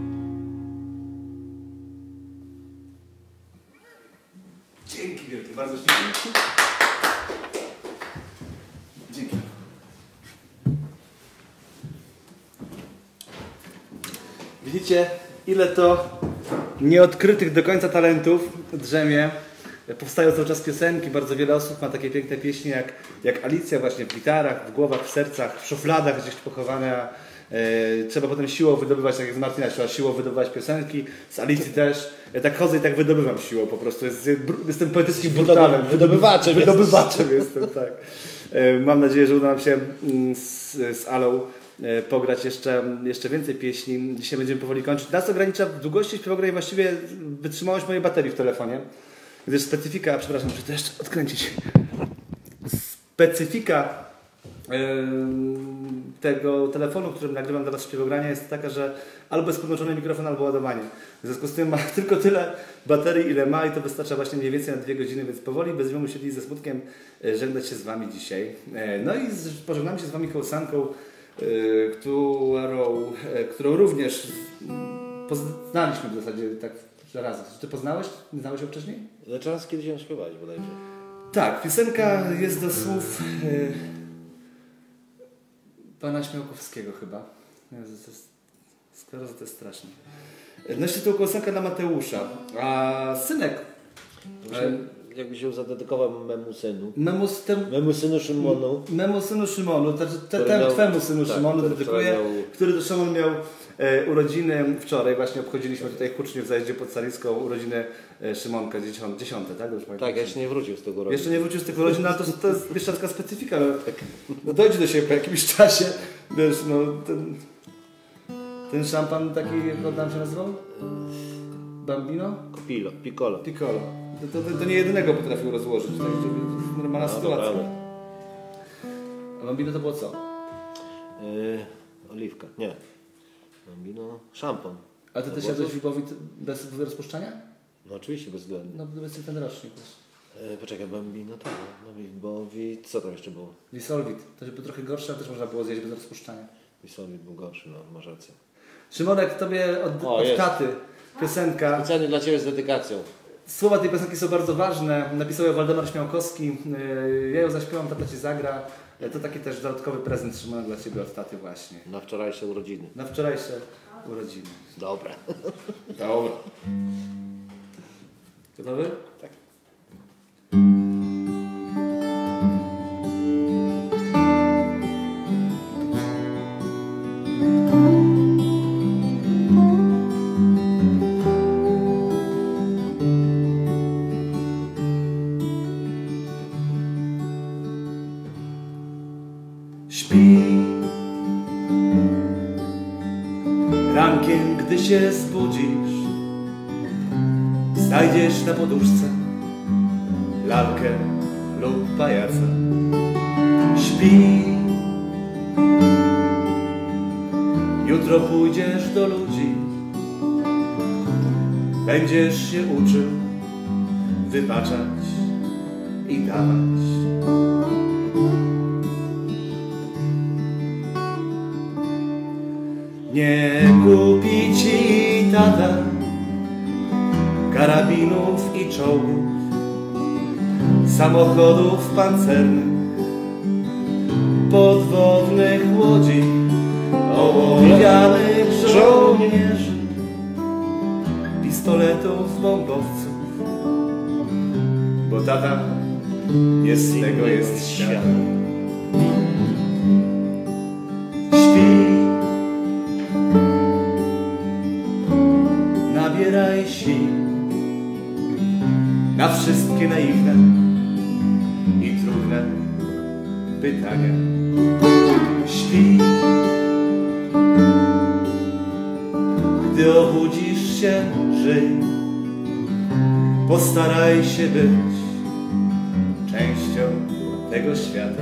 Dzięki wielkie, bardzo dziękuję. Dzięki. Widzicie, ile to nieodkrytych do końca talentów drzemie. Powstają cały czas piosenki, bardzo wiele osób ma takie piękne pieśni jak Alicja właśnie w gitarach, w głowach, w sercach, w szufladach gdzieś pochowane. Trzeba potem siłą wydobywać, tak jak z Martina, trzeba siłą wydobywać piosenki, z Alicji też. Ja tak chodzę i tak wydobywam siłą po prostu. Jestem poetyckim brutalem. Wydobywaczem Jestem, tak. Mam nadzieję, że uda nam się z Alą pograć jeszcze więcej pieśni. Dzisiaj będziemy powoli kończyć. Nas ogranicza w długości śpiewowej właściwie wytrzymałość mojej baterii w telefonie. Gdyż specyfika, przepraszam, muszę to jeszcze odkręcić. Specyfika tego telefonu, którym nagrywam dla Was śpiewogrania, jest taka, że albo jest podłączony mikrofon, albo ładowanie. W związku z tym ma tylko tyle baterii, ile ma i to wystarcza właśnie mniej więcej na 2 godziny, więc powoli będziemy musieli ze smutkiem żegnać się z Wami dzisiaj. No i pożegnamy się z Wami kołysanką, którą również poznaliśmy w zasadzie tak raz. Ty poznałeś? Nie znałeś ją wcześniej? Zacząłem kiedyś ją śpiewać bodajże. Tak, piosenka jest do słów pana Śmiałkowskiego chyba. Skleroza to jest straszne. Nosi to kołysanka dla Mateusza, a synek... Jakby się zadedykował memu synu. Memu synu Szymonu. Memu synu Szymonu, twemu synu tak, Szymonu dedykuję, który to Szymon miał urodziny wczoraj, właśnie obchodziliśmy tutaj w Kucznie w zajeździe pod Saliską urodziny Szymonka, 10, tak? Tak, jeszcze nie wrócił z tego urodzin. Jeszcze nie wrócił z tego urodzin, ale to jest bieszczadzka specyfika. No, dojdzie do siebie po jakimś czasie, wiesz, no ten szampan taki, jak on tam się nazywał? Bambino? Piccolo. To nie jedynego potrafił rozłożyć, tak, żeby normalna sytuacja. A Bambino to było co? Oliwka, nie. Bambino, szampon. A ty też jadłeś Wibowit bez rozpuszczania? No oczywiście, bezwzględnie. No bez ten rocznik też. Poczekaj, Bambino, tak. No Wibowit, co tam jeszcze było? Wisolwit, to żeby trochę gorsze, ale też można było zjeść bez rozpuszczania. Wisolwit był gorszy, no masz rację. Szymonek, tobie od taty piosenka. Specjalnie dla Ciebie z dedykacją. Słowa tej piosenki są bardzo ważne. Napisał ją Waldemar Śmiałkowski. Ja ją zaśpiewam, tata Ci zagra. To taki też dodatkowy prezent Szymonek dla Ciebie od taty właśnie. Na wczorajsze urodziny. Na wczorajsze urodziny. Dobra. Dobra. Gotowy? Tak. Rankiem Gdy się zbudzisz, znajdziesz na poduszce lalkę lub pajaca. Śpi, jutro pójdziesz do ludzi, będziesz się uczył wybaczać i dawać. Nie kupi ci tata karabinów i czołgów, samochodów pancernych, podwodnych łodzi, ołowianych żołnierzy, pistoletów, bombowców, bo tata jest z tego jest świata. Śpi, nabieraj sił na wszystkie naiwne i trudne pytania. Śpi, gdy obudzisz się, żyj, postaraj się być częścią tego świata.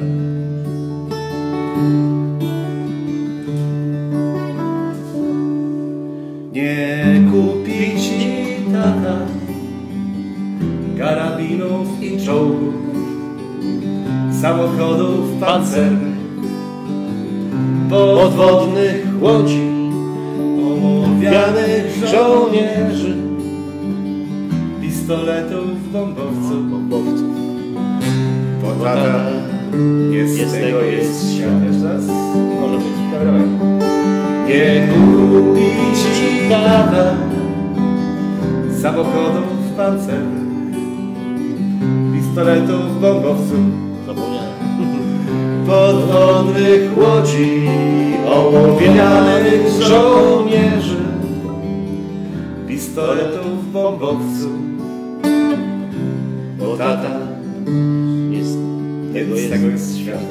Nie kupi ci tata karabinów i czołgów, samochodów pancernych, podwodnych łodzi, ołowianych żołnierzy, pistoletów, bombowców, bo tata jest z tego jest świat. Jeszcze raz? Może być. Dobra. Nie kupi ci tata samochodów pancernych, pistoletów, bombowców, podwodnych łodzi, ołowianych żołnierzy, pistoletów, bombowców, bo tata jest z tego jest świata.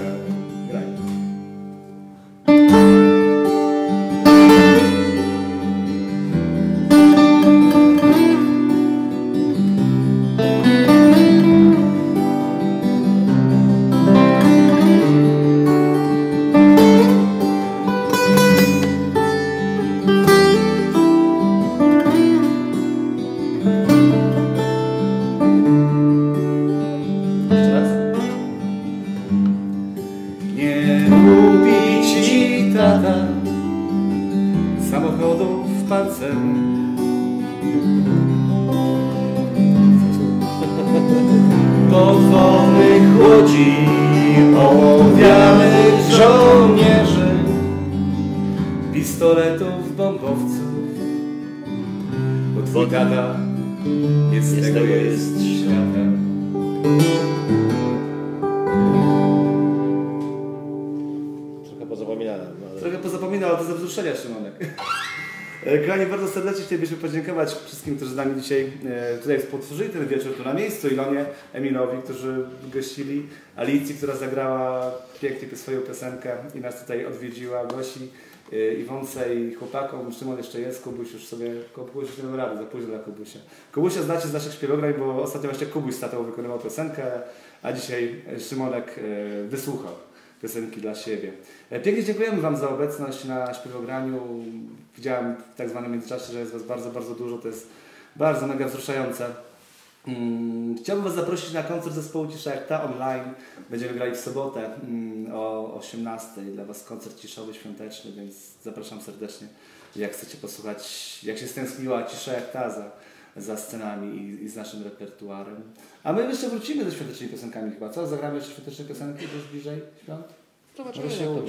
Samochodów pancernych, podwodnych łodzi, ołowianych żołnierzy, pistoletów, bombowców, bo twój tata jest z tego jest świata. Trochę pozapominał, ale to ze wzruszenia, Szymonek. Kochani, bardzo serdecznie chcielibyśmy podziękować wszystkim, którzy z nami dzisiaj tutaj współtworzyli ten wieczór tu na miejscu. Ilonie, Emilowi, którzy gościli, Alicji, która zagrała pięknie swoją piosenkę i nas tutaj odwiedziła, Gosi, Iwonce i chłopakom. Szymon jeszcze jest, Kubuś już sobie, Kubuś już nie miał rady, za późno dla Kubusia. Kubusia znacie z naszych śpiewograń, bo ostatnio właśnie Kubuś z tatą wykonywał piosenkę, a dzisiaj Szymonek wysłuchał piosenki dla siebie. Pięknie dziękujemy Wam za obecność na śpiewograniu. Widziałem w tak zwanym międzyczasie, że jest Was bardzo, bardzo dużo. To jest bardzo mega wzruszające. Chciałbym Was zaprosić na koncert zespołu Cisza jak ta online. Będziemy grali w sobotę o 18:00. Dla Was koncert ciszowy, świąteczny, więc zapraszam serdecznie. Jak chcecie posłuchać, jak się stęskniła Cisza jak ta za scenami i z naszym repertuarem. A my jeszcze wrócimy ze świątecznymi piosenkami chyba, co? Zagramy jeszcze świąteczne piosenki już bliżej świąt? Zobaczymy,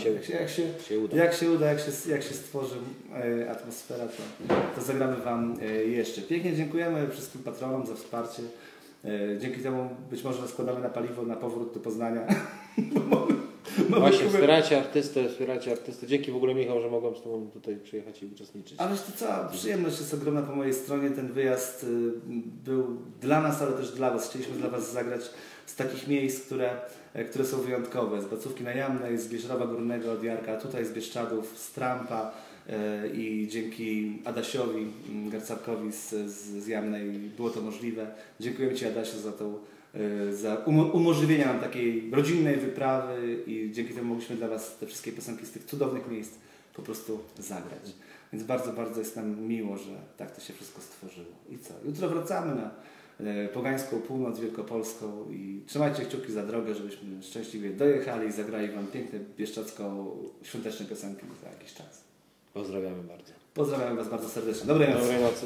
jak się stworzy atmosfera, to zagramy Wam jeszcze. Pięknie dziękujemy wszystkim patronom za wsparcie. Dzięki temu być może składamy na paliwo na powrót do Poznania. Właśnie, wspieracie artystę. Dzięki w ogóle, Michał, że mogłem z Tobą tutaj przyjechać i uczestniczyć. Ale to cała przyjemność jest ogromna po mojej stronie. Ten wyjazd był dla nas, ale też dla Was. Chcieliśmy dla Was zagrać z takich miejsc, które są wyjątkowe. Z Bacówki na Jamnej, z Bieszczada Górnego, od Jarka, tutaj z Bieszczadów, z Trampa, i dzięki Adasiowi Garcarkowi z Jamnej było to możliwe. Dziękujemy Ci, Adasiu, za umożliwienie nam takiej rodzinnej wyprawy i dzięki temu mogliśmy dla Was te wszystkie piosenki z tych cudownych miejsc po prostu zagrać. Więc bardzo, bardzo jest nam miło, że tak to się wszystko stworzyło. I co? Jutro wracamy na pogańską północ wielkopolską i trzymajcie kciuki za drogę, żebyśmy szczęśliwie dojechali i zagrali Wam piękne bieszczacko-świąteczne piosenki za jakiś czas. Pozdrawiamy bardzo. Pozdrawiam Was bardzo serdecznie. Dobrej nocy. Dobrej nocy.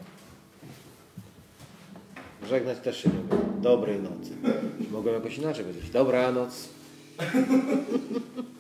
Żegnać też się nie mogę. Dobrej nocy. Mogłem jakoś inaczej powiedzieć. Dobranoc.